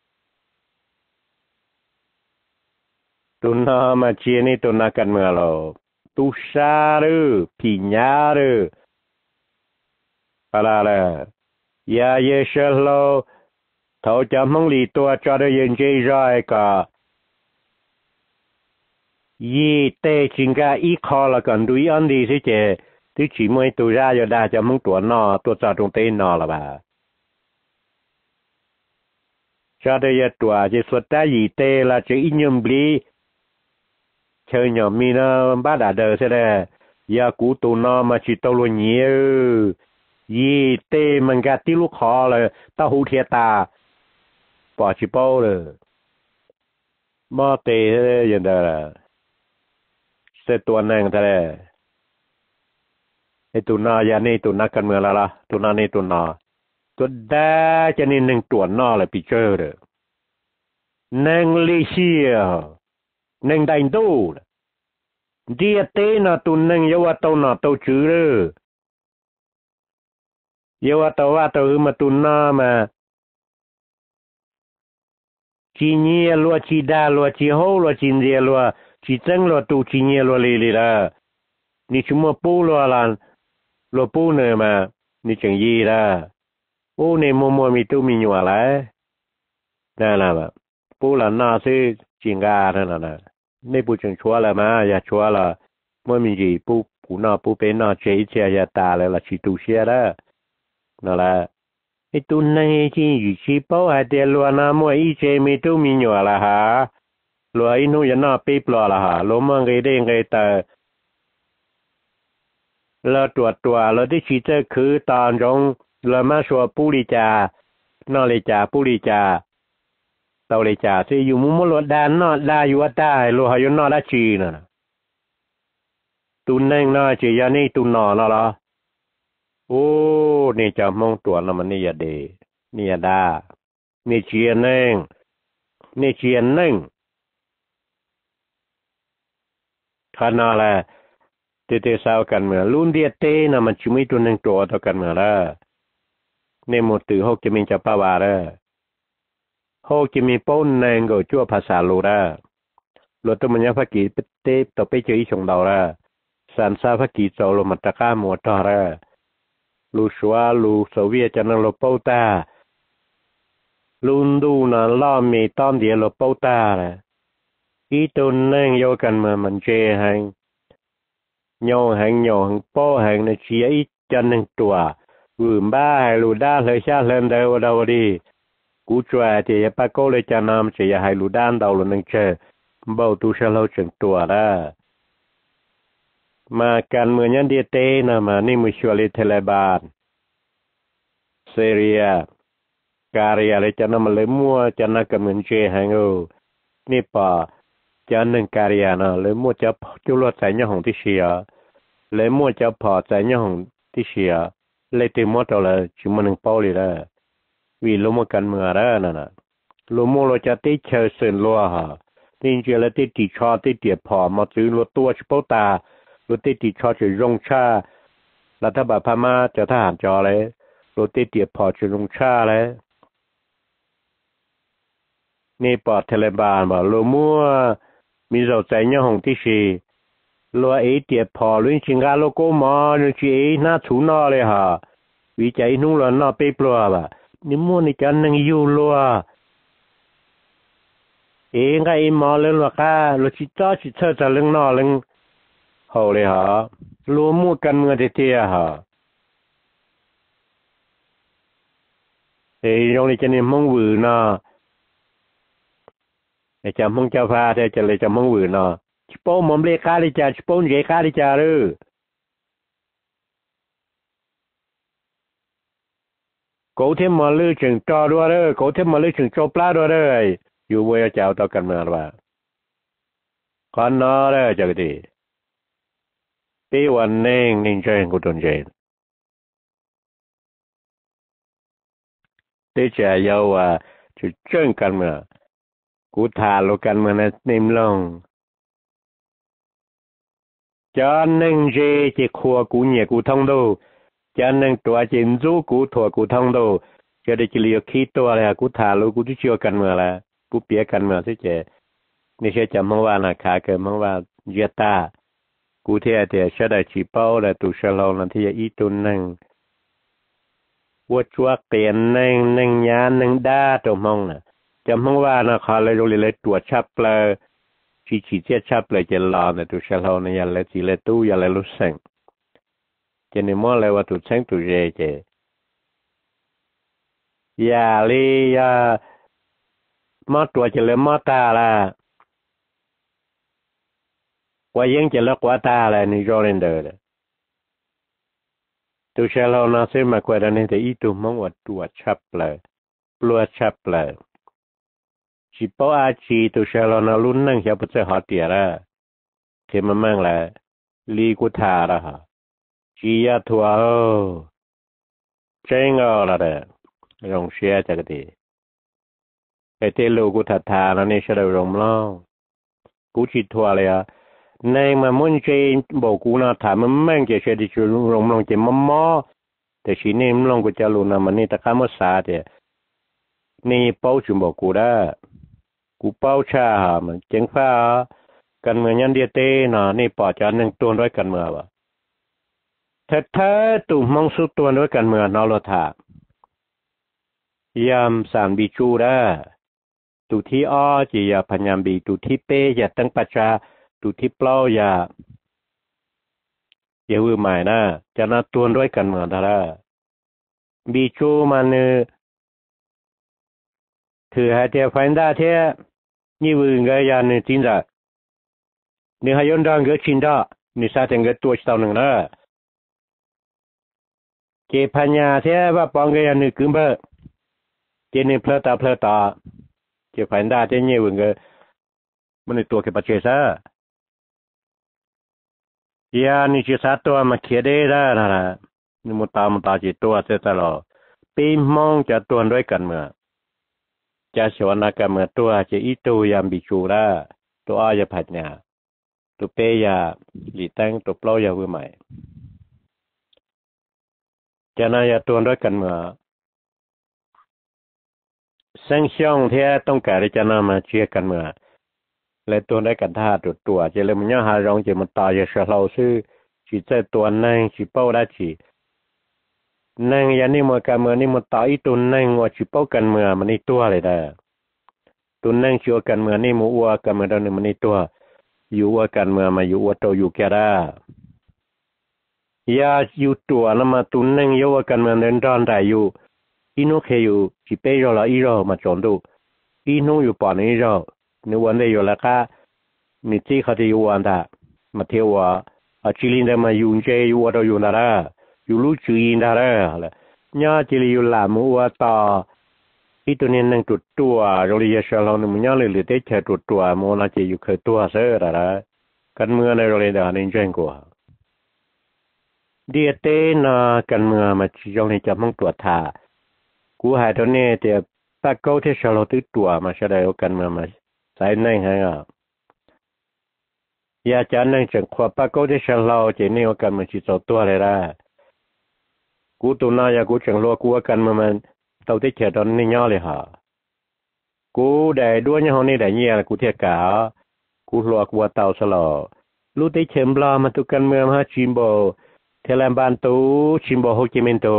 ตุนน่ามาเชียนี่ตุนน่ากันเมื่อเราตุชาร์พิญาร์อะไรล่ะยาเยชะโลเขาจะมั่งลีตัวจอดยันเจย์ร้อยก็ยี่เตจิงกาอีคอละกันดูอันดีสิเจที่chỉ mớiตัวra giờ đãจะมั่งตัวนอตัวจอดตรงเต้นนอละบ่าจอดยันตัวจะสุดท้ายยี่เตละจะอินยมบลีเชิญยอมมีนะบ้านด่าเดอเสด็จยากูตัวนอมาจิตตัวลุยเออยี่เตมันกัดที่ลูกคอเลยตาหูเทียตาปอชิโป้เลยมอเตยันเดอเสตัวนั่งทะเลไอตัวนอยานี่ตัวนักกันเมืองละละตัวนานี่ตัวนอตัวได้จะนี่หนึ่งตัวนอเลยปีเจอร์เลยนั่งลิเชียนั่งได้ตู้เดียเตน่ะตุนนั่งยาวตัวน่ะตัวจื้อเลยยาวตัวว่าตัวมาตุนน่ะมาจีเนียลัวจีดาลัวจีโฮลัวจีเนียลัวจีจังลัวตูจีเนียลัวลีลีละนี่ชุมปูลัวลันลัวปูเนมานี่จังยีละโอ้เนี่ยมัวมัวมีตู้มีหนัวละนั่นแหละแบบปูลันน่าซื้อจิงกานั่นน่ะนี่ปูจังชัวละมาอย่าชัวละเมื่อมีจีปูปูน่าปูเป็นน่าเจียเจียยาตาเลยละชีตูเชียละนั่นแหละไอ้ตุนนั่งไอ้ที่อยู่ชีปูหาเดียลัวน้ำมัวอีเจมีตู้มีหนัวละฮะลัวอินูยันน่าปีปลอละฮะลมมันไงได้ไงแต่เราตัวตัวเราที่ชีเจอคือตอนจงเรามาชัวปูริจานอเลจาปูริจาเตาเลจาที่อยู่มุมลวดดานนอได้อยู่ว่าได้ลัวหายุนนอได้ชีน่ะตุนนั่งน่าจียานี่ตุนนอนน่ะละโอ้นี่จะมองตัวน่ะมันนี่ยาเดนี่ยาดานี่เชียนนั่งนี่เชียนนั่งขนาดละเตเตสาวกันเมื่อรุ่นเดียเตน่ะมันชิมิตัวหนึ่งตัวต่อกันเมื่อละในหมดตือหกจะมีจะป้าวาละหกจะมีป้นแรงก็ชั่วภาษาลูละรถตัวมันยังพักกี่เตปต่อไปเจออีชงดาวละสันซาพักกี่โซโลมัตตะก้าหมดต่อละลูชัวลูโซเวียตจะนั่งโลปูตาลุนดูน่ะล้อมีต้อมเดียวโลปูตาละอีตัวนั่งโยกันมามันเจหังโยหังโยหังโป้หังในเชียอีจันหนึ่งตัวอืมบ้าให้ลูด้าเลยชาเลนเดวดาวดีกูช่วยที่จะปะโกเลยจะนำเสียให้ลูด้านดาวหนึ่งเชเบาตูเชลเราจึงตัวละมาการเมืองยันเดียเตนะมานี่มือชัวริเทเลบานซีเรียการีอะไรจะนำมาเลยมั่วจะนักการเมืองเจหังโอนี่ป่าจะหนึ่งการีนะเลยมั่วจะจุลใส่ยของที่เชียเลยมั่วจะพอใส่ยของที่เชียเลยตีมอตัวเลยชิมันหนึ่งเป้าเลยละวิลมกันเมืองอะไรนั่นน่ะลมเราจะติเชอร์เซนลัวฮะที่จริงแล้วติติชอติเดียพอมาซื้อรถตัวชิปตารถติติชอจะรงชารัฐบาลพม่าจะทหารจอเลยรถติเดียพอจะรงชาเลยนี่ปอดเทเลบานบอกลมัวมีเราใจเนาะของที่ชีลัวเอเดียพอลุ้นชิงกาโลโก้มอลุ้นชีเอหน้าถูนอเลยฮะวิจัยนุ่งหลอนนอไปปลัวบ่ะนี่มั่วนี่จันนังอยู่ลัว ê ngay mò lên là ca lo chỉ cho chỉ chơi cho lưng nọ lưng hậuเลยhả lúa mua cần người thì tia hả thì trong này cho nên mong vử nọ để cho mong cho pha thì cho lấy cho mong vử nọ chỉ bao mồm lấy cá đi cha chỉ bao dễ cá đi cha rồi cố thêm mà lưu chừng cho đua đó cố thêm mà lưu chừng cho plá đua đóอยู่ไว้เจ้าต่อกันมาว่าก่อนนอได้จักดีปีวันเน่งนิ่งใจกูตนใจที่จะยาวว่าจะเชิงกันมากูทาโลกันมาในนิ่มลงจานหนึ่งเจจะขัวกูเนี่ยกูท่องดูจานหนึ่งตัวจินจูกูถั่วกูท่องดูจะได้กิเลียคิดตัวอะไรกูทาโลกูที่เชื่อกันมาละกูเปียกันมาที่เจนี่ใช่จำมังว่านะขาเกิดมังว่าเยตากูเทียเดียเสด็จชีเป้าและตุชะลองนั่นที่อีตุนนั่งวัดชัวเตียนนั่งนั่งยานั่งด้าตัวมองน่ะจำมังว่านะขาเลยโดนเลยตัวชับเลยชีชีเจ้าชับเลยจะรอเนี่ยตุชะลองเนี่ยยันเลยจีเลยตู้ยันเลยรู้สึกจะนี่มอเลยว่าตุเซ็งตุเจเจอย่าเลยอย่ามอตัวจะเลยมอตาละว่ายังจะเลิกว่าตาอะไรนี่โจเรนเดอร์ตัวเชลล์น่าเสียมากกว่านั้นแต่อีตัวมองว่าตัวชับเลยปลัวชับเลยชิปอาชีตัวเชลล์น่าลุ้นนั่งเหี่ยวเพื่อหาเตียระเทมันมั่งแหละลีกุธาระฮะจียาทัวโอเจงเอาละเด้อลองเชียจักดีไอเตลูกุธาทานั่นนี่เชลล์รมล้อกูชิดทัวเลยอ่ะในมามุ่งเจนบอกกูนะถามมันแม่งจะเชื่อที่จะลงลงจะมั่มอแต่ชีนี่มันลงกูจะรู้นะมันนี่ตะข้ามสาเดียนี่เป้าจุ่มบอกกูได้กูเป้าชามันเจ๋งฟ้ากันเมืองยันเดียเต้น่ะนี่ปอจานหนึ่งตัวด้วยกันเมืองวะถ้าถ้าตุ่มมองสุดตัวด้วยกันเมืองนอรถายามสารบีจูได้ตุที่อ้อจียาพยามบีตุที่เป้อย่าตั้งปัจจาตุที่เปล่าอย่าอย่าวุ่นวายนะจะนัดตัวด้วยกันเหมือนทาระบีจูมันคือให้เทียฟันได้เทียนี่วุ่นก็ยันจริงจ้ะนี่ให้ย้อนดังก็จริงจ้ะนี่ซาเต็งก็ตัวชิตาวหนึ่งนะเก็บพันยาเทียว่าปองก็ยันนึกขึ้นเบอร์เจนี่เพลตาเพลตาเก็บพันได้เทียนี่วุ่นก็มันในตัวเก็บปัจเจซ่ายานี่จะสัตว์มาเขียได้ได้นะนะนี่มุตามุตาจิตตัวเสร็จแล้วปีมองจะตัวด้วยกันเมื่อจะชวนนักเมื่อตัวจะอีตัวยามบิจูระตัวอาจะผัดเนี่ยตัวเปียหลีตั้งตัวเปล่ายาวุ่นใหม่จะน่าจะตัวด้วยกันเมื่อเส้นช่องที่ต้องการจะนำมาเชื่อกันเมื่อและตัวได้กันท่าตัวตัวจะเลยมันย่อหารองจะมันตายจะเราซื้อจีเจตัวนั่งจีเป้าได้จีนั่งยันนี่มันกันเมื่อนี่มันตายตัวนั่งว่าจีเป้ากันเมื่อมันนี่ตัวเลยได้ตัวนั่งชัวกันเมื่อนี่มัวกันเมื่อตอนนี้มันนี่ตัวอยู่ว่ากันเมื่อมาอยู่ว่าตัวอยู่แก่ได้ยาอยู่ตัวนั่นมาตัวนั่งอยู่ว่ากันเมื่อเดินตอนได้อยู่อีโนเคอยู่จีเป้รอละอีรอมาจนดูอีโนอยู่ป่านนี้รอนึกวันได้อยู่แล้วก็มีที่เขาที่อยู่วันท่ามาเที่ยวว่าอาชิลินได้มาอยู่เจอยู่ว่าเราอยู่นั่นแหละอยู่รู้ชื่ออินนั่นแหละเนี่ยจิลิอยู่หลามัวต่ออีตัวนี้นั่งตัวตัวเราเรียกชาลอนมันเนี่ยเลยเหลือแต่แค่ตัวตัวมันน่าจะอยู่แค่ตัวเสืออะไรกันเมืองในเราเรียนได้เจงกว่าเดียเต้น่ะกันเมืองมาช่วงนี้จะมั่งตัวท่ากูหายตัวนี้แต่ปากเก้าที่ชาลอนตัวตัวมาแสดงกันเมืองมาใส่นั่งให้อ่ะยาจานนั่งจังขวบปากก็ได้ฉันเล่าเจนี่ว่ากันมันจิตตัวเลยละกูตัวน่ายากูจังรัวกูว่ากันมันมันเต่าที่เขียนตอนนี้ย่อเลยฮะกูได้ด้วยเนี่ยห้องนี้ได้เนี่ยกูเทียกากูรัวกูว่าเต่าสลอรู้ได้เข็มบลามาตุกันเมืองฮะชิมโบเทเลบันตูชิมโบโฮจิมินโต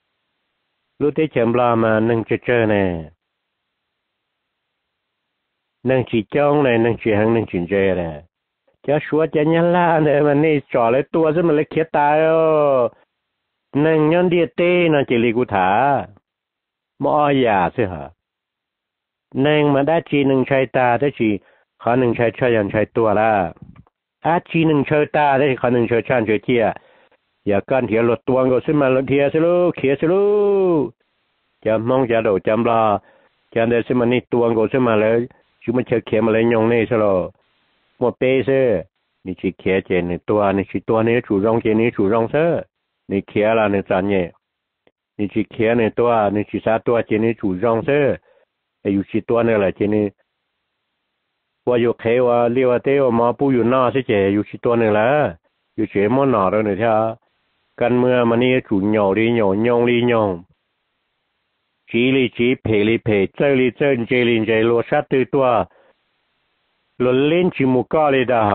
รู้ได้เข็มบลามาหนึ่งเจเจเนี่ย nâng chỉ trong này nâng chỉ hàng nâng chuyển dê này cho số cho nhân la này mà này trò lấy tua rồi mà lấy kia tay ô nâng nhân địa tê nó chỉ lì cụ thả mỏ giả chứ hả nâng mà đã chỉ nâng chạy ta đó chỉ khó nâng chạy chơi nhân chạy tua la à chỉ nâng chơi ta đó khó nâng chơi chan chơi chia giờ con hiểu luật tuang rồi xin mà luật thiệt chứ lu kia chứ lu cho mong cho đồ chăm lo cho nên xin mà ní tuang rồi xin mà lấy chúng mình chơi kia mà lấy nhông này sao rồi một bê chứ你去开这你多你去多你主动这你主动噻你开了你赚呢你去开你多你去啥多这你主动噻有去多呢了这你我有开我六啊对我嘛不有那是这有去多呢了有这么拿的你听กันเมื่อมันนี่主鸟里鸟鸟里鸟จี里จีเพ里เพเจ里เจนเจลินเจโลชัดตัวตัวลเล่นจิมุก้าเลยดา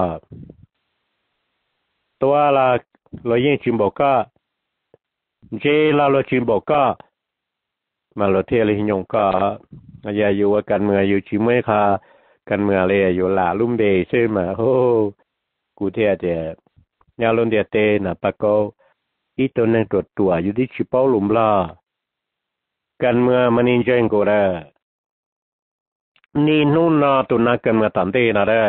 ตัวละเรายิงจิมบอก้าเจลาเราจิมบอก้ามาเราเที่ยวเลยยงก้าอย่าอยู่กันเมื่ออยู่จิมไม่ค่ะกันเมื่อเลยอยู่หลาลุ่มเบยใช่ไหมโอ้กูเที่ยวเดียยาลุนเดียเตนะปะโกอีตัวนึงตัวตัวอยู่ที่ชิปเอาลุมล่ากันเมื่อมันอินเจงกูได้นี่นู่นนอตัวนักกันเมื่อตันเตนะได้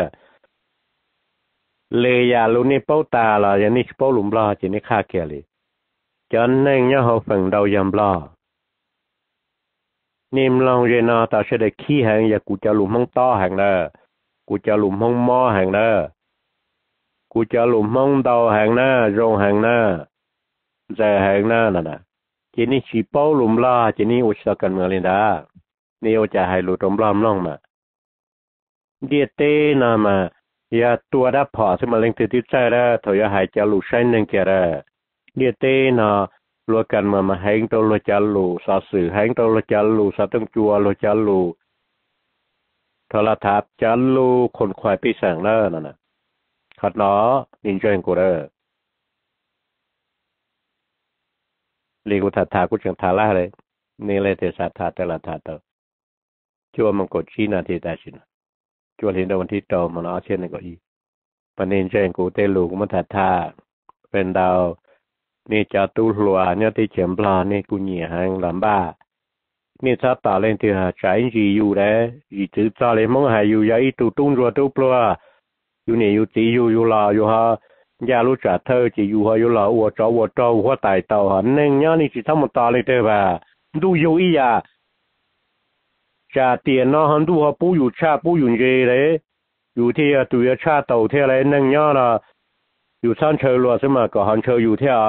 เลยอย่าลุนี่เป้าตาละอย่างนี้ชิปเอาลุมล่าจะนี่ค่าแก่เลยจนนึงเนี่ยเขาฝังดาวยำล่านิ่มลองเรนาตาเสด็จขี้แหงอย่ากูจะลุมห้องต้อแหงเด้อกูจะลุมห้องหม้อแหงเด้อกูจะลุมห้องดาวแหงเด้อโรงแหงเด้อใจแหงเด้อนั่นน่ะทีนี้ชีเป้าลุมล่าทีนี้อุตสาหกรรมเมืองเลยนะนี่อุจจะให้หลุดอมล้อมล่องมาเดียเต้นามาอย่าตัวดับพอสมาเล็งติดติดใจได้ถอยหายจะหลุดใช้หนึ่งแก่ได้เดียเต้นารัวกันมามาแหงตัวรัวจะหลุดสาสื่อแหงตัวรัวจะหลุดสาต้องจัวรัวจะหลุดโทรทัศน์จะหลุดคนควายปีแสงเด้อนั่นน่ะขัดเนาะนินเจงกูเด้อเรียกว่าถาถากูจังทาล่าเลยนี่เลยแต่สาถาแต่ละถาเตอจัวมันกดชี้นาทีแต่ชินจัวเห็นดาววันที่โตมันเอาเช่นนี้ก็อีปนินเจงกูเตลูกมันถาถาเป็นดาวนี่จะตู้หลัวเนี่ยที่เฉียมปลานี่กูเหนียหางลำบ้านี่ถ้าต่อเล่นที่หาใจจีอยู่ได้จีถือจ่อเลยมองหายอยู่ยาอีตู้ตุ้งรัวตู้ปลัวอยู่นี่อยู่จีอยู่อยู่รออยู่ฮะยาลูกจ่าเธอจีอยู่ฮะอยู่รอวัวจ่อวัวจ่อหัวไตเต่าหันนึงเนี่ยนี่จีทำมันต่อเลยเด้อบ่าดูอยู่อีอ่ะจ่าเตียนเนาะหันดูฮะปูอยู่ชาปูอยู่เจเลยอยู่ที่ตัวชาเต่าเท่าไรนึงเนี่ยนะอยู่ชั้นเชอรัวใช่ไหมก็หันเชออยู่เท่า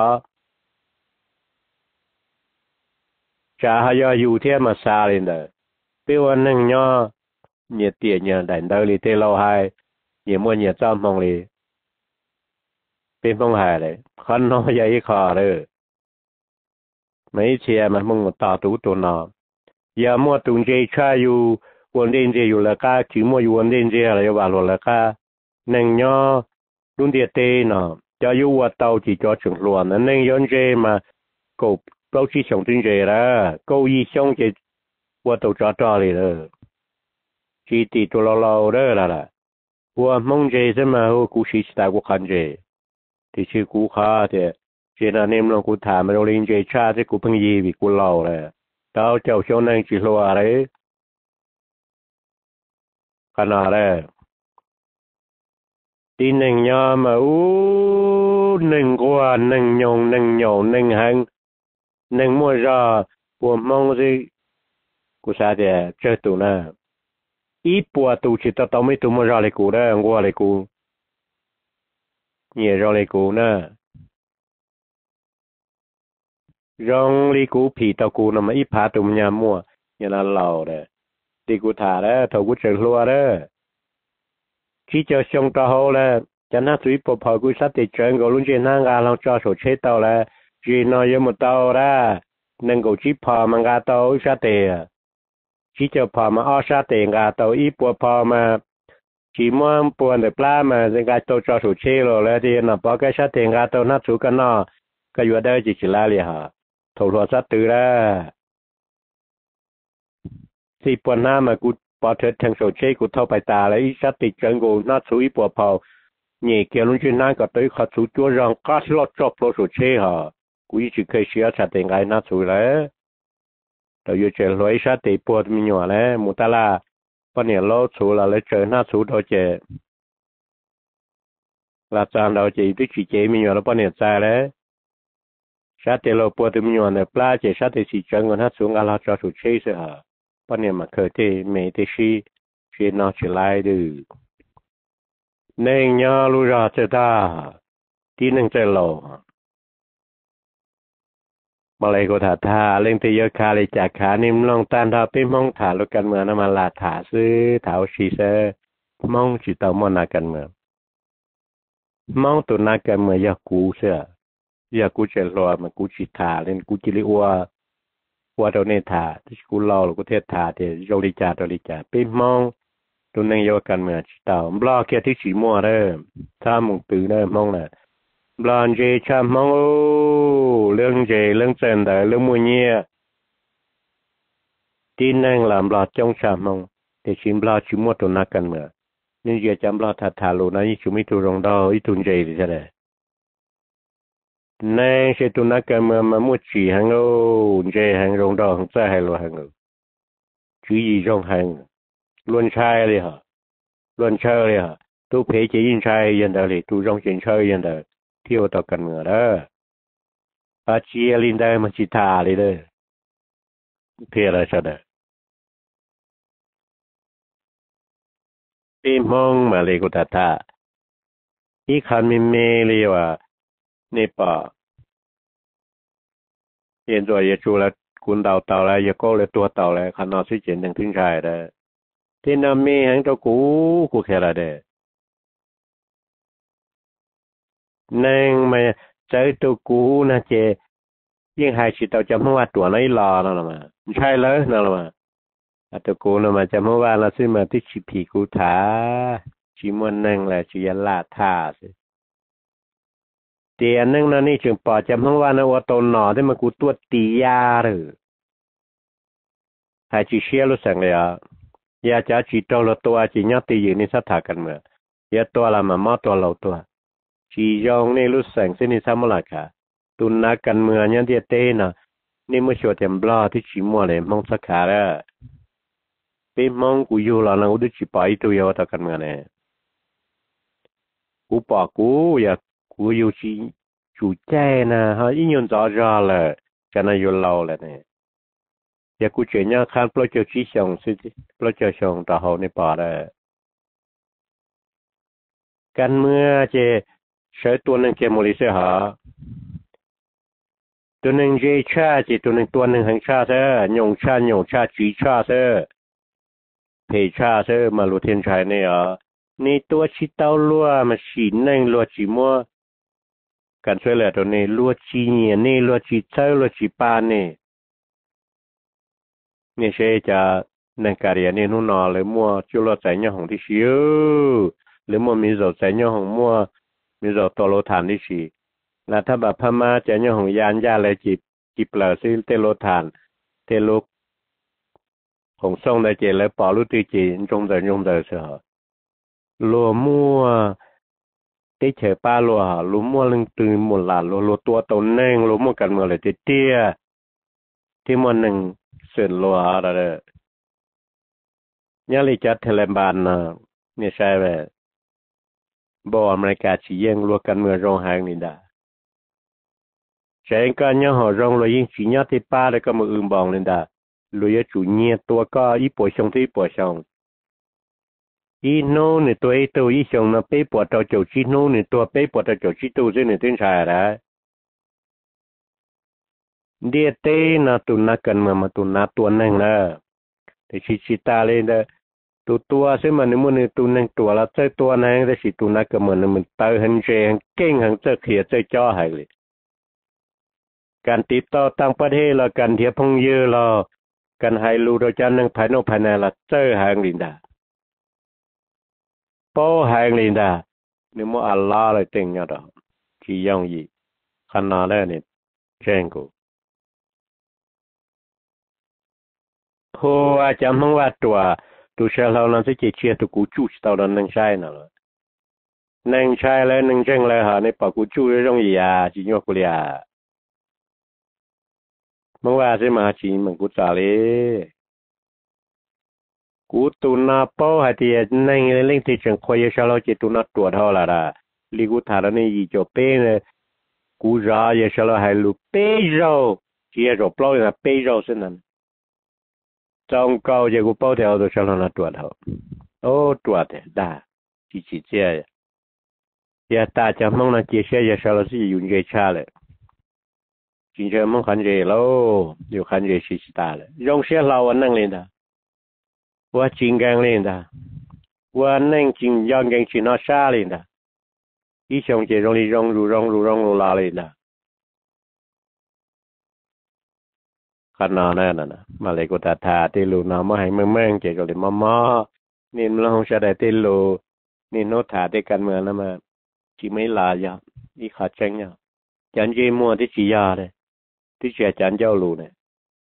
จ่าหายอยู่เท่ามาซาเลยเด้อเป้วันนึงเนี่ยเนี่ยเตียนเนี่ยได้เดินเลยเท่าเราให้เนี่ยมัวเนี่ยจำมองเลยเป็นมองหายเลยขันน้อยใหญ่ขาเลยไม่เชียมันมึงตาตู้ตัวนออย่ามัวตุงเจชาอยู่วันเดินเจอยู่แล้วก็chỉมัวอยู่วันเดินเจอะไรอยู่บ้านเราแล้วก็นึงเนี่ยรุ่นเดียเต้เนาะจะอยู่ว่าเตาจีจ่อถึงล้วนนั่นนึงย้อนเจมากูเราชี้ส่งถึงเจแล้วกูยี่ส่งเจว่าเตาจ่อจ่อเลยเลยจีตีตัวเราเราเด้อละล่ะว่ามองเจใช่ไหมว่ากูชี้ตากูขันเจที่ชื่อกูข้าเจเจน่ะเนี่ยมันกูถามมันเราเรียนเจชาที่กูเพิ่งยีวิกูเล่าเลยเต้าเจ้าช่วงนั้นจีรัวอะไรขนาดเลยทีหนึ่งยอมอ่ะอู้หนึ่งกว่าหนึ่งยงหนึ่งหยงหนึ่งหังหนึ่งมัวรอปวดมองสิกูซาเดียเจอตัวน่ะอีปวดตัวจิตตต้องไม่ตัวมัวรอเลยกูได้งัวเลยกูเนี่ยรอเลยกูน่ะรองเลยกูผีตะกูน่ะมาอีพาตัวมันยามมัวเนี่ยนั่นเราเด้อที่กูถ่าแล้วถกูเจอรัวเด้อchỉ cho xong cho hậu là cho nó suy bộ phận của sát thì chuyện của luôn trên hàng gà lòng cho số chế tàu là chỉ nói với một tàu ra nên cũng chỉ phò mà gà tàu sát thì chỉ cho phò mà ở sát thì gà tàu ít bộ phò mà chỉ muốn buồn được la mà gà tàu cho số chế rồi là thì nó bỏ cái sát thì gà tàu nó số cái nó cái vừa đây chỉ chỉ là liền hả thầu thọ sát từ ra thì buồn nam mà cũng พอเธอทางโซเชียลกูเท่าไปตาแล้วอีสัตติจังกูน่าสุยปวดเผาเนี่ยเกี่ยวลุงจีน่าก็ตัวเขาสุดจัวรองก็สลดจบโปรโซเชียลฮะกูยิ่งเคยเชื่อชัดเองไงน่าสุยแล้วแต่อยู่เจอรวยสัตติปวดมีหน่วยแล้วมุตาลาปนเนี่ยโลสุแล้วเลยเจอน่าสุดโดยเจลาจานเราจะที่จีเจมีหน่วยแล้วปนเนี่ยใจแล้วสัตติเราปวดมีหน่วยเนี่ยปลาเจสัตติสีจังกูน่าสุดอะไรจะสุดเชื่อสิฮะปนเนี่ยมันเคยที่ไม่ที่ชีชีนอชิไลดูเน่งยาลูราเจตาที่หนึ่งเจโลมาเลยก็ถาทาเล่งที่ยกคาเลยจากขานิ่มลงตันทาปิ้มองถาลูกกันเมืองน้ำมันลาถาซื้อถาวชีเซมองจิตตามอนากันเมืองมองตัวนากันเมืองยากูเสียยากูเจโลมันกูจิตาเล่นกูจิลิอัววัวตัวเนถาที่กูเล่าหรือกูเทศถาเดี๋ยวโยริจาโยริจาปิ้มองตัวนึงยกกันเมืองจิตตาบล็อกแค่ที่สีมัวเด้อถ้ามึงตื่นเด้อมองน่ะบลอนเจชามองโอ้เรื่องเจเรื่องเซนแต่เรื่องมวยเนี่ยที่นั่งลำบลอดจงชามองแต่ชิมบลอดชิมวัวตัวนักกันเมื่อนี่จะจำบลอดทัดทาลูนะยิ่งชิมิตุรงดาวอีตุนเจดิจะได้นั่งเชตุนักกันเมื่อมามุดชีหังโอ้เจหังรงดาวหังเจ้าให้รัวหังจีจีจงหังล้วนชายเลยฮะล้วนเชยเลยฮะตู้เพจยินชายยันเดเลยตู้จงเฉินเชยยันเดเที่ยวต่อกันเมื่อเด้ออาเจียลินได้มันจิตาเลยเด้อเพื่ออะไรซะเด้อปีมองมาเลยกุตตาอีขันมีเมลีว่านี่ป่ะเย็นตัวจะชูแล้วคุณเต่าเต่าแล้วอย่าก็เลยตัวเต่าแล้วขันนอสิเจนถึงถึงชายเด้อที่นั่นมีหังตัวกูกูแค่ละเด้อนั่งมาใจตัวกูนะเจยิ่งหายชิตเอาจำว่าตัวไหนรอนั่นละมาใช่เลยนั่นละมาอัตโกนมาจำว่าเราซื้อมาที่ชิพีกูถาชิมวนนั่งแหละชิยันลาท่าสิเตียนนั่งนั่นนี่จึงปอจำว่านะว่าตนหนอที่มากูตัวตียาหรือหายชิเชียรู้สังเลยอ่ะยาจะจีโตเราตัวจีนยตีอยู่ในสถากันเมื่อยาตัวละมามอตัวเราตัวจียองนี่รู้สังสินิสามลักค่ะตุนนักกันเมืองยันเดียเต้น่ะนี่มื่อชวดเต็มบล้อที่ชิมัวเลยมองสักขาแล้วเป็นมองกูอยู่แล้วนะอุดจิไปตัวยาวตะกันมาเนี่ยกูปากกูอยากกูอยู่ที่จู่ใจนะฮะอีนยนจ่อจ่อเลยกันอายุเราเลยเนี่ยอยากกูเจอเนี่ยคันปล่อยเจ้าชี้ช่องสิปล่อยเจ้าช่องตาเขาในป่าเลยกันเมื่อเจใช้ตัวหนึ่งเจมูลิเสียหาตัวหนึ่งเจชาเจตัวหนึ่งตัวหนึ่งหังชาเซ่หยงชาหยงชาจีชาเซ่เพชาเซ่มาลูเทียนชายเนี่ยอ่ะนี่ตัวชิตาลัวมาฉีนนั่งลัวจีมัวกันช่วยเหลือตัวนี้ลัวจีเนี่ยนี่ลัวจีเจ้าลัวจีปานนี่นี่ใช่จะนังการเรียนนี่นู่นนอเลยมัวจุลใจเนี่ยของที่ชิวหรือมัวมีโจใจเนี่ยของมัวมีโจตัวโลฐานที่ชีแล้วถ้าแบบพม่าจะเนี่ยของยานยาเลยจีจีเปล่าซิเตโลฐานเตลุกของส่งได้เจแล้วปอลุตีจีนจงเดินยงเดินเสียลัวมัวได้เฉยป้าลัวลัวมัวลึงตื่นหมดหลานลัวลัวตัวตนแน่งลัวมัวกันเมื่อไรเตี้ยที่มันหนึ่งเสื่อลัวอะไรเนี่ยเลยจัดเทเลบานนะเนี่ยใช่ไหมบออเมริกาชี้ยังลัวกันเมื่อรองหางนี่ดาใช่ก็เนี่ยหอรองลัวยิ่งชี้เนี่ยที่ป้าแล้วก็มาอึมบองเลยดาลัวจุเนี่ยตัวก็อีป่วยชงที่ป่วยชงอีโน่เนี่ยตัวไอ้ตัวอีชงนะเป๊ะปวดตัวจุดชีโน่เนี่ยตัวเป๊ะปวดตัวจุดชีตัวซึ่งเนี่ยถึงชายแล้วเดียเต้นะตุนนักกันมามาตุนนักตัวนั่งนะแต่ชิชิตาเลยนะตัวตัวซึ่งมันนี่มันนี่ตัวนั่งตัวละเจ้าตัวนั่งแต่ชิตุนักกันมันมันเตอหันเจหันเก่งหันเจ้าเขียเจ้าจ่อให้เลยการติดต่อต่างประเทศละการเทียบพงเยอะละการให้รู้โดยการนั่งภายนอกภายในละเจ้าหางลินดาโป้หางลินดานี่มันอัลลอฮ์เลยเต็งยอดที่ยองยีขนาดนั้นเนี่ยเจงกูโหอาจจะมองว่าตัว tu xe lâu nó sẽ chỉ chia tu cú chú tao đó nâng sai nào rồi nâng sai lên nâng chân lên hả nên bảo cú chú trong gì à chỉ nhóc của à mongว่าใช่ไหมจีมันกูจ่าเลยกูตัวน่าเป้าให้ที่นั่งเล่นที่จังคอยชะลอจิตตัวน่าตัวเท่าละละลิกูถามนี่ยี่จบเป็นกูจ่าอย่าชะลอให้ลูกเป้ยเราจีจบเปล่าเนี่ยเป้ยเราเส้นนั้นจงเก่าจะกูเป้าเท่าตัวชะลอน่าตัวเท่าโอ้ตัวเท่าได้จีจีเจ้าอย่าตาจะมองน่ะเจ้าอย่าชะลอสิยุ่งเกชาเลยจริงๆมันขันเจแล้วอยู่ขันเจชิสตาเลยยงเสียเราวันนั่งเล่นดาว่าจริงกังเล่นดาว่านั่งจริงย้อนกังชินอชาเล่นดาอีชงเจรงลีรงรูรงรูรงรูลาเล่นดาขนาดนั้นนะมาเลยก็ตาตาเตลูนามาให้เมืองเมืองเจก็เลยมามานี่มันลงชาได้เตลูนี่โนถาเตกันเมืองนะมาจีไม่ลายาอีขาดเจงเนี่ยจันเจมัวที่จียาเลยที่เสียจันเจ้าลูเนี่ย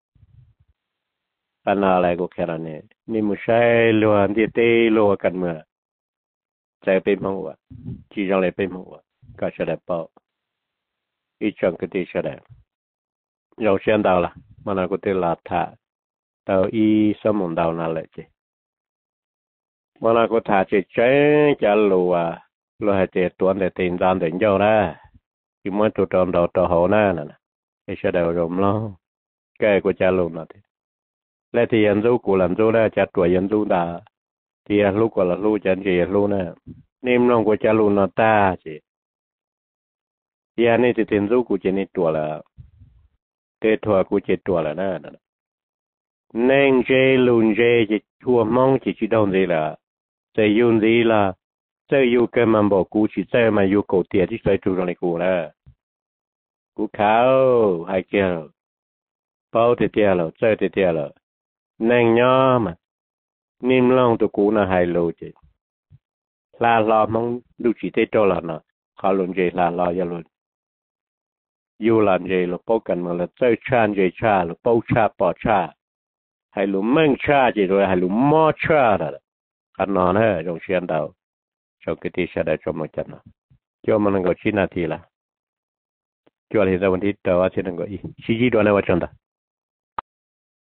ขนาดอะไรก็แค่นั้นเนี่ยนี่มุใช่ลวนที่เตลัวกันเมื่อใจเป็นมังวะจีจังเลยเป็นมังวะก็แสดงเปล่าอีจังก็ที่แสดงเราเชียนดาวละมันก็ที่ลาท่าดาวอีสมุนดาวนั่นแหละจีมันก็ท่าจีเจ้จะลัวลัวให้เจตัวเนี่ยตีนจานเดินเจ้าได้ที่มันตัวตอนดาวตัวหัวหน้านั่นไอ้เสด็จรมล้อแกก็จะลงนั่นและที่ยันรู้กูหลังรู้ได้จะตัวยันรู้ได้ที่รู้ก็ละรู้จันจีรู้นะนิ่มลงก็จะรู้นอตาจีที่อันนี้ที่เต็นรู้กูจะนี่ตัวละเตะทัวกูจะตัวละนั่นนั่งเจลุนเจจะชัวมองจะจีดองจีละจะยุนจีละจะอยู่กับมันบอกกูจะจะมาอยู่กูเตียที่ใส่ตัวในกูละกูเขาให้เกี่ยวเป้าเตี้ยแล้วเจอเตี้ยแล้วนั่งย่อมานิ่มลงตัวกูน่ะให้รู้จีลาลอมองดูจีเตโตละนะเขาลงเจลาลอยาลุนอยู่หลังเจเราป้กันมาแล้วเจอชาเจชาเราป้ชาปอชาให้รู้มั่งชาจีด้วยให้รู้มอชาละขนาดนั้นจงเชียนดาวชาวกิติชาได้ชมกันนะเจ้ามันก็ชินาทีละจวนที่จะวันที่ตัวว่าเช่นนั้นก็อีชี้จีดวนในวัดชนดา